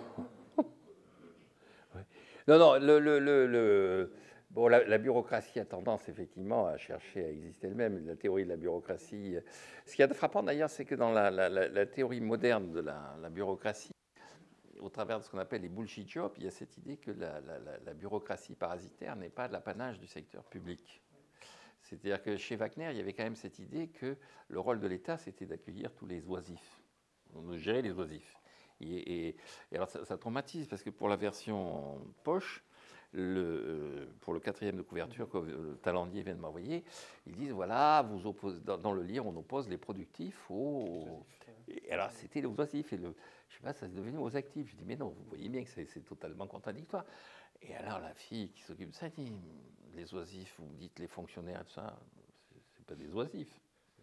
Non, non, bon, la bureaucratie a tendance effectivement à chercher à exister elle-même. La théorie de la bureaucratie. Ce qui est frappant d'ailleurs, c'est que dans la théorie moderne de la bureaucratie, au travers de ce qu'on appelle les bullshit jobs, il y a cette idée que la bureaucratie parasitaire n'est pas de l'apanage du secteur public. C'est-à-dire que chez Wagner, il y avait quand même cette idée que le rôle de l'État, c'était d'accueillir tous les oisifs, de gérer les oisifs. Et alors ça traumatise, parce que pour la version poche, pour le 4e de couverture que le Talandier vient de m'envoyer, ils disent, voilà, vous opposez, dans le livre, on oppose les productifs aux... Et alors c'était les oisifs, et je sais pas, ça c'est devenu aux actifs. Je dis, mais non, vous voyez bien que c'est totalement contradictoire. Et alors la fille qui s'occupe de ça dit, les oisifs, vous dites les fonctionnaires et tout ça, c'est pas des oisifs.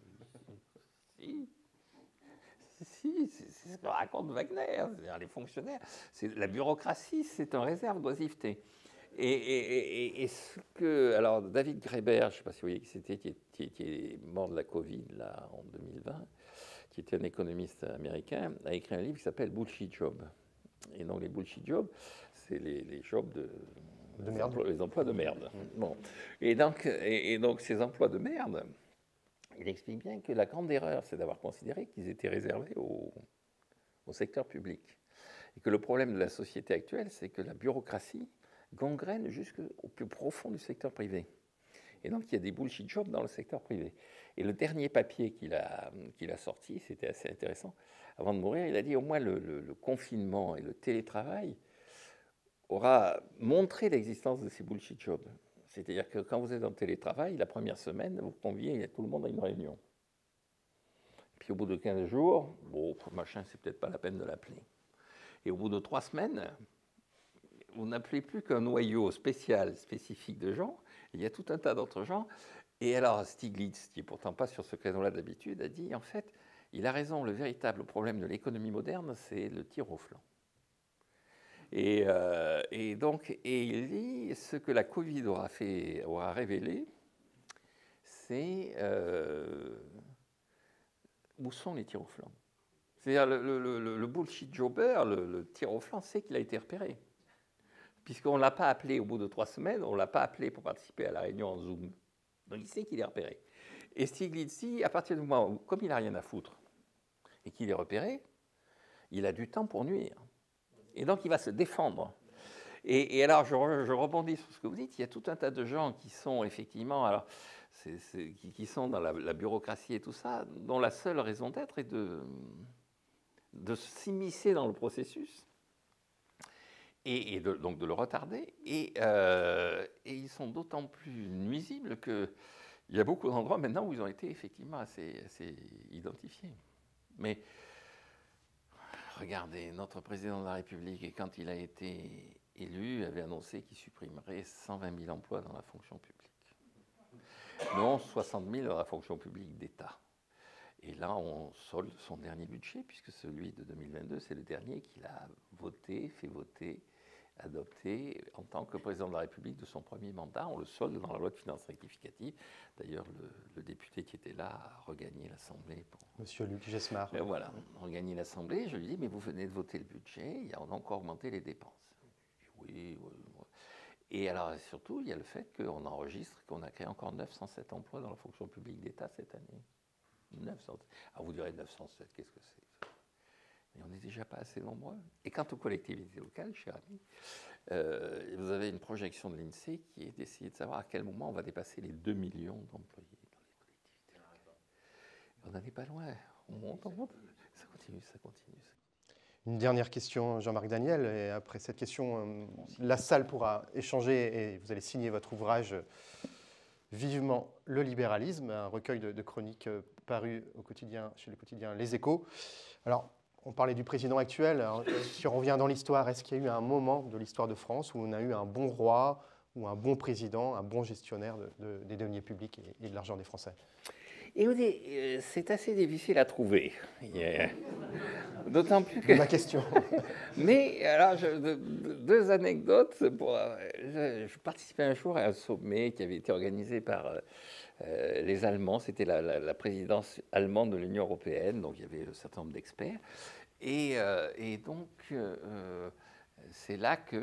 Si, c'est ce que raconte Wagner, c'est-à-dire les fonctionnaires. La bureaucratie, c'est un réserve d'oisiveté. Et ce que... Alors, David Graeber, je ne sais pas si vous voyez qui c'était, qui est mort de la Covid là, en 2020, qui était un économiste américain, a écrit un livre qui s'appelle Bullshit Job. Et donc, les bullshit jobs, c'est les jobs de merde. Les emplois de merde. Bon. Et donc, ces emplois de merde, il explique bien que la grande erreur, c'est d'avoir considéré qu'ils étaient réservés au secteur public. Et que le problème de la société actuelle, c'est que la bureaucratie gangrène jusqu'au plus profond du secteur privé. Et donc, il y a des bullshit jobs dans le secteur privé. Et le dernier papier qu'il a sorti, c'était assez intéressant, avant de mourir, il a dit au moins le confinement et le télétravail aura montré l'existence de ces bullshit jobs. C'est-à-dire que quand vous êtes en télétravail, la première semaine, vous conviez tout le monde à une réunion. Puis au bout de 15 jours, bon, machin, c'est peut-être pas la peine de l'appeler. Et au bout de 3 semaines, vous n'appelez plus qu'un noyau spécifique de gens. Il y a tout un tas d'autres gens. Et alors Stiglitz, qui n'est pourtant pas sur ce créneau-là d'habitude, a dit, en fait, il a raison, le véritable problème de l'économie moderne, c'est le tir au flanc. Et il dit, ce que la Covid aura révélé, c'est où sont les tirs au flanc. C'est-à-dire le bullshit jobber, le tir au flanc, c'est qu'il a été repéré. Puisqu'on ne l'a pas appelé au bout de 3 semaines, on ne l'a pas appelé pour participer à la réunion en Zoom. Donc il sait qu'il est repéré. Et Stiglitz dit, à partir du moment où, comme il n'a rien à foutre, et qu'il est repéré, il a du temps pour nuire. Et donc, il va se défendre. Et alors, je rebondis sur ce que vous dites. Il y a tout un tas de gens qui sont effectivement, alors, qui sont dans la bureaucratie et tout ça, dont la seule raison d'être est de s'immiscer dans le processus et donc de le retarder. Et ils sont d'autant plus nuisibles qu'il y a beaucoup d'endroits maintenant où ils ont été effectivement assez identifiés. Mais regardez, notre président de la République, quand il a été élu, avait annoncé qu'il supprimerait 120 000 emplois dans la fonction publique. Non, 60 000 dans la fonction publique d'État. Et là, on solde son dernier budget, puisque celui de 2022, c'est le dernier qu'il a fait voter, adopté en tant que président de la République de son premier mandat. On le solde dans la loi de finances rectificative. D'ailleurs, le député qui était là a regagné l'Assemblée. Monsieur Luc Gesmar. Voilà, regagné l'Assemblée. Je lui dis, mais vous venez de voter le budget, on a encore augmenté les dépenses. Oui. Et alors, surtout, il y a le fait qu'on enregistre qu'on a créé encore 907 emplois dans la fonction publique d'État cette année. 907. Alors vous direz 907, qu'est-ce que c'est? Mais on n'est déjà pas assez nombreux. Et quant aux collectivités locales, cher ami, vous avez une projection de l'INSEE qui est d'essayer de savoir à quel moment on va dépasser les 2 millions d'employés dans les collectivités locales. On n'en est pas loin. On monte. Ça continue. Une dernière question, Jean-Marc Daniel. Et après cette question, la salle pourra échanger et vous allez signer votre ouvrage Vivement le libéralisme, un recueil de chroniques paru chez le quotidien Les Échos. Alors, on parlait du président actuel. Alors, si on revient dans l'histoire, est-ce qu'il y a eu un moment de l'histoire de France où on a eu un bon roi ou un bon président, un bon gestionnaire des deniers publics et de l'argent des Français? Écoutez, c'est assez difficile à trouver. D'autant plus que... Ma question. Mais alors, deux anecdotes. Je participais un jour à un sommet qui avait été organisé par les Allemands. C'était la présidence allemande de l'Union européenne, donc il y avait un certain nombre d'experts. Et donc, c'est là que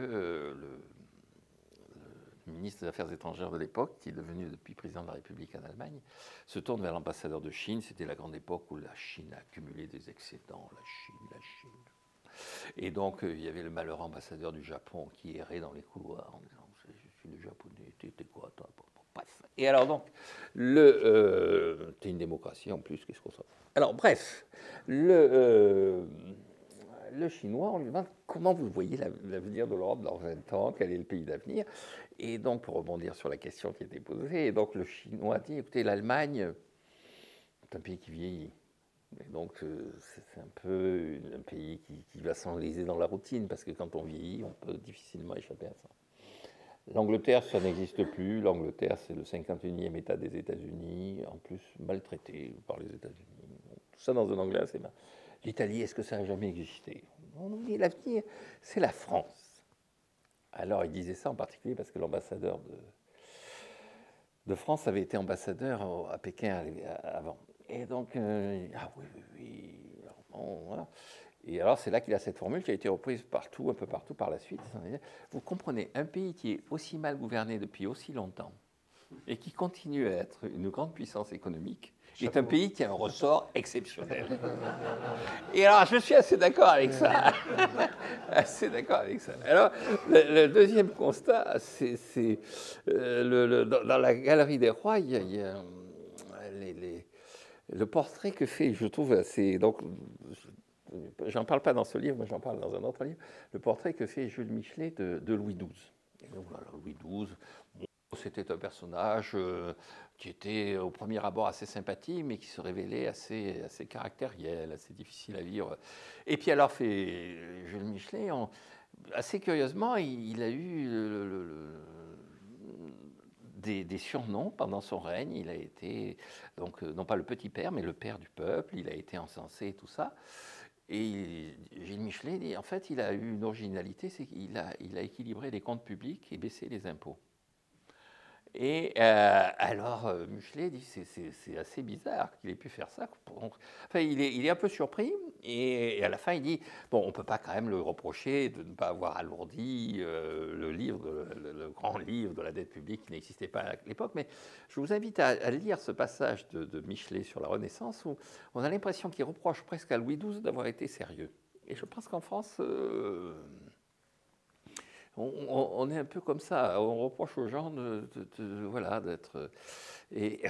le ministre des Affaires étrangères de l'époque, qui est devenu depuis président de la République en Allemagne, se tourne vers l'ambassadeur de Chine. C'était la grande époque où la Chine a accumulé des excédents. La Chine. Et donc, il y avait le malheureux ambassadeur du Japon qui errait dans les couloirs en disant « Je suis le Japonais, t'es quoi toi ?» Bref. Et alors donc, t'es une démocratie en plus, qu'est-ce qu'on s'en fout? Alors bref, le Chinois, on lui demande comment vous voyez l'avenir de l'Europe dans 20 ans, quel est le pays d'avenir. Et donc, pour rebondir sur la question qui était posée, et donc le Chinois dit, écoutez, l'Allemagne, c'est un pays qui vieillit. Et donc, c'est un peu un pays qui va s'enliser dans la routine, parce que quand on vieillit, on peut difficilement échapper à ça. L'Angleterre, ça n'existe plus. L'Angleterre, c'est le 51e État des États-Unis, en plus maltraité par les États-Unis. Tout ça dans un anglais, c'est mal. L'Italie, est-ce que ça n'a jamais existé? On nous dit l'avenir, c'est la France. Alors, il disait ça en particulier parce que l'ambassadeur de France avait été ambassadeur à Pékin avant. Et donc, ah oui. Alors, bon, voilà. Et alors, c'est là qu'il a cette formule qui a été reprise partout, un peu partout par la suite. Vous comprenez, un pays qui est aussi mal gouverné depuis aussi longtemps et qui continue à être une grande puissance économique est un pays qui a un ressort exceptionnel. Et alors, je suis assez d'accord avec ça. Assez d'accord avec ça. Alors, le deuxième constat, c'est dans la Galerie des Rois, il y a le portrait que fait, je trouve assez... Donc, j'en parle pas dans ce livre, mais j'en parle dans un autre livre, le portrait que fait Jules Michelet de Louis XII. Et donc, voilà, Louis XII, c'était un personnage qui était au premier abord assez sympathique, mais qui se révélait assez caractériel, assez difficile à vivre. Et puis alors, fait Jules Michelet, assez curieusement, il a eu des surnoms pendant son règne. Il a été, donc, non pas le petit père, mais le père du peuple. Il a été encensé et tout ça. Et Gilles Michelet dit, en fait, il a eu une originalité, c'est qu'il a équilibré les comptes publics et baissé les impôts. Et alors, Michelet dit, c'est assez bizarre qu'il ait pu faire ça. Enfin, il est un peu surpris, et à la fin, il dit, bon, on ne peut pas quand même le reprocher de ne pas avoir alourdi le grand livre de la dette publique qui n'existait pas à l'époque, mais je vous invite à lire ce passage de Michelet sur la Renaissance, où on a l'impression qu'il reproche presque à Louis XII d'avoir été sérieux. Et je pense qu'en France... on est un peu comme ça, on reproche aux gens voilà, d'être... Et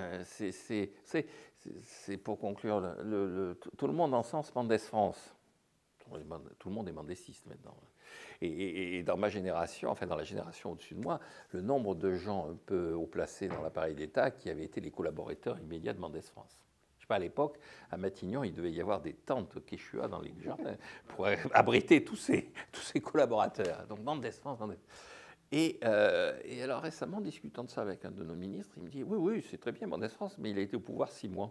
c'est pour conclure, tout le monde encense Mendès France. Tout le monde est mendéciste maintenant. Et dans ma génération, enfin dans la génération au-dessus de moi, le nombre de gens un peu haut placés dans l'appareil d'État qui avaient été les collaborateurs immédiats de Mendès France. À l'époque, à Matignon, il devait y avoir des tentes Quechua dans les jardins pour abriter tous ces collaborateurs. Donc, Mendès France. Et alors, récemment, discutant de ça avec un de nos ministres, il me dit, oui, c'est très bien Mendès France, mais il a été au pouvoir 6 mois.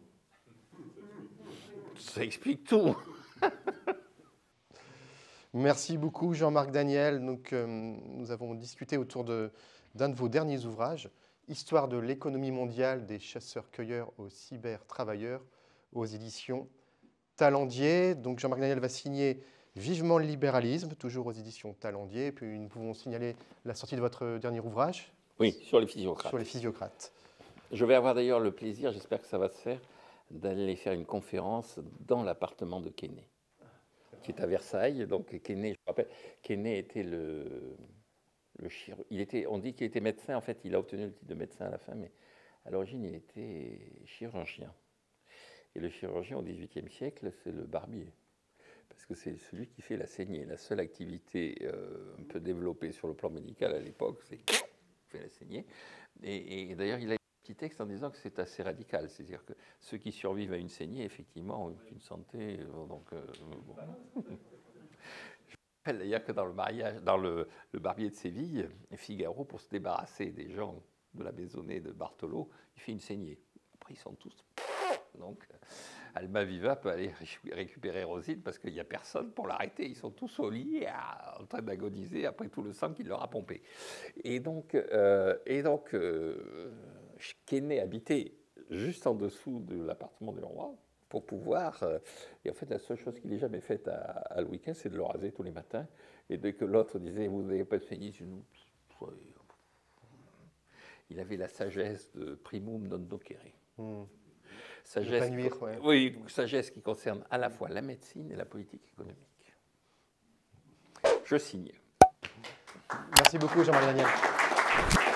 Ça explique tout. Merci beaucoup, Jean-Marc Daniel. Donc, nous avons discuté autour d'un de vos derniers ouvrages, Histoire de l'économie mondiale des chasseurs-cueilleurs aux cyber-travailleurs, aux éditions Talendier. Donc Jean-Marc Daniel va signer Vivement le libéralisme, toujours aux éditions Talendier. Et puis nous pouvons signaler la sortie de votre dernier ouvrage. Oui, sur les physiocrates. Sur les physiocrates. Je vais avoir d'ailleurs le plaisir, j'espère que ça va se faire, d'aller faire une conférence dans l'appartement de Quesnay, qui est à Versailles. Donc Quesnay, je me rappelle, Quesnay était on dit qu'il était médecin, en fait, il a obtenu le titre de médecin à la fin, mais à l'origine, il était chirurgien. Et le chirurgien, au XVIIIe siècle, c'est le barbier, parce que c'est celui qui fait la saignée. La seule activité un peu développée sur le plan médical à l'époque, c'est fait la saignée. Et d'ailleurs, il a petit texte en disant que c'est assez radical. C'est-à-dire que ceux qui survivent à une saignée, effectivement, ont une santé. Bon. Je rappelle d'ailleurs que dans le mariage, dans le Barbier de Séville, Figaro, pour se débarrasser des gens de la maisonnée de Bartholo, il fait une saignée. Après, ils sont tous. Donc, Almaviva peut aller récupérer Rosine parce qu'il n'y a personne pour l'arrêter. Ils sont tous au lit en train d'agoniser après tout le sang qu'il leur a pompé. Et donc Quesnay habitait juste en dessous de l'appartement du roi pour pouvoir... et en fait, la seule chose qu'il ait jamais faite à Louis XV, c'est de le raser tous les matins. Et dès que l'autre disait « Vous n'avez pas de fénix », il avait la sagesse de primum non docere. Sagesse, nuire, ouais. Oui, sagesse qui concerne à la fois la médecine et la politique économique. Je signe. Merci beaucoup, Jean-Marie Daniel.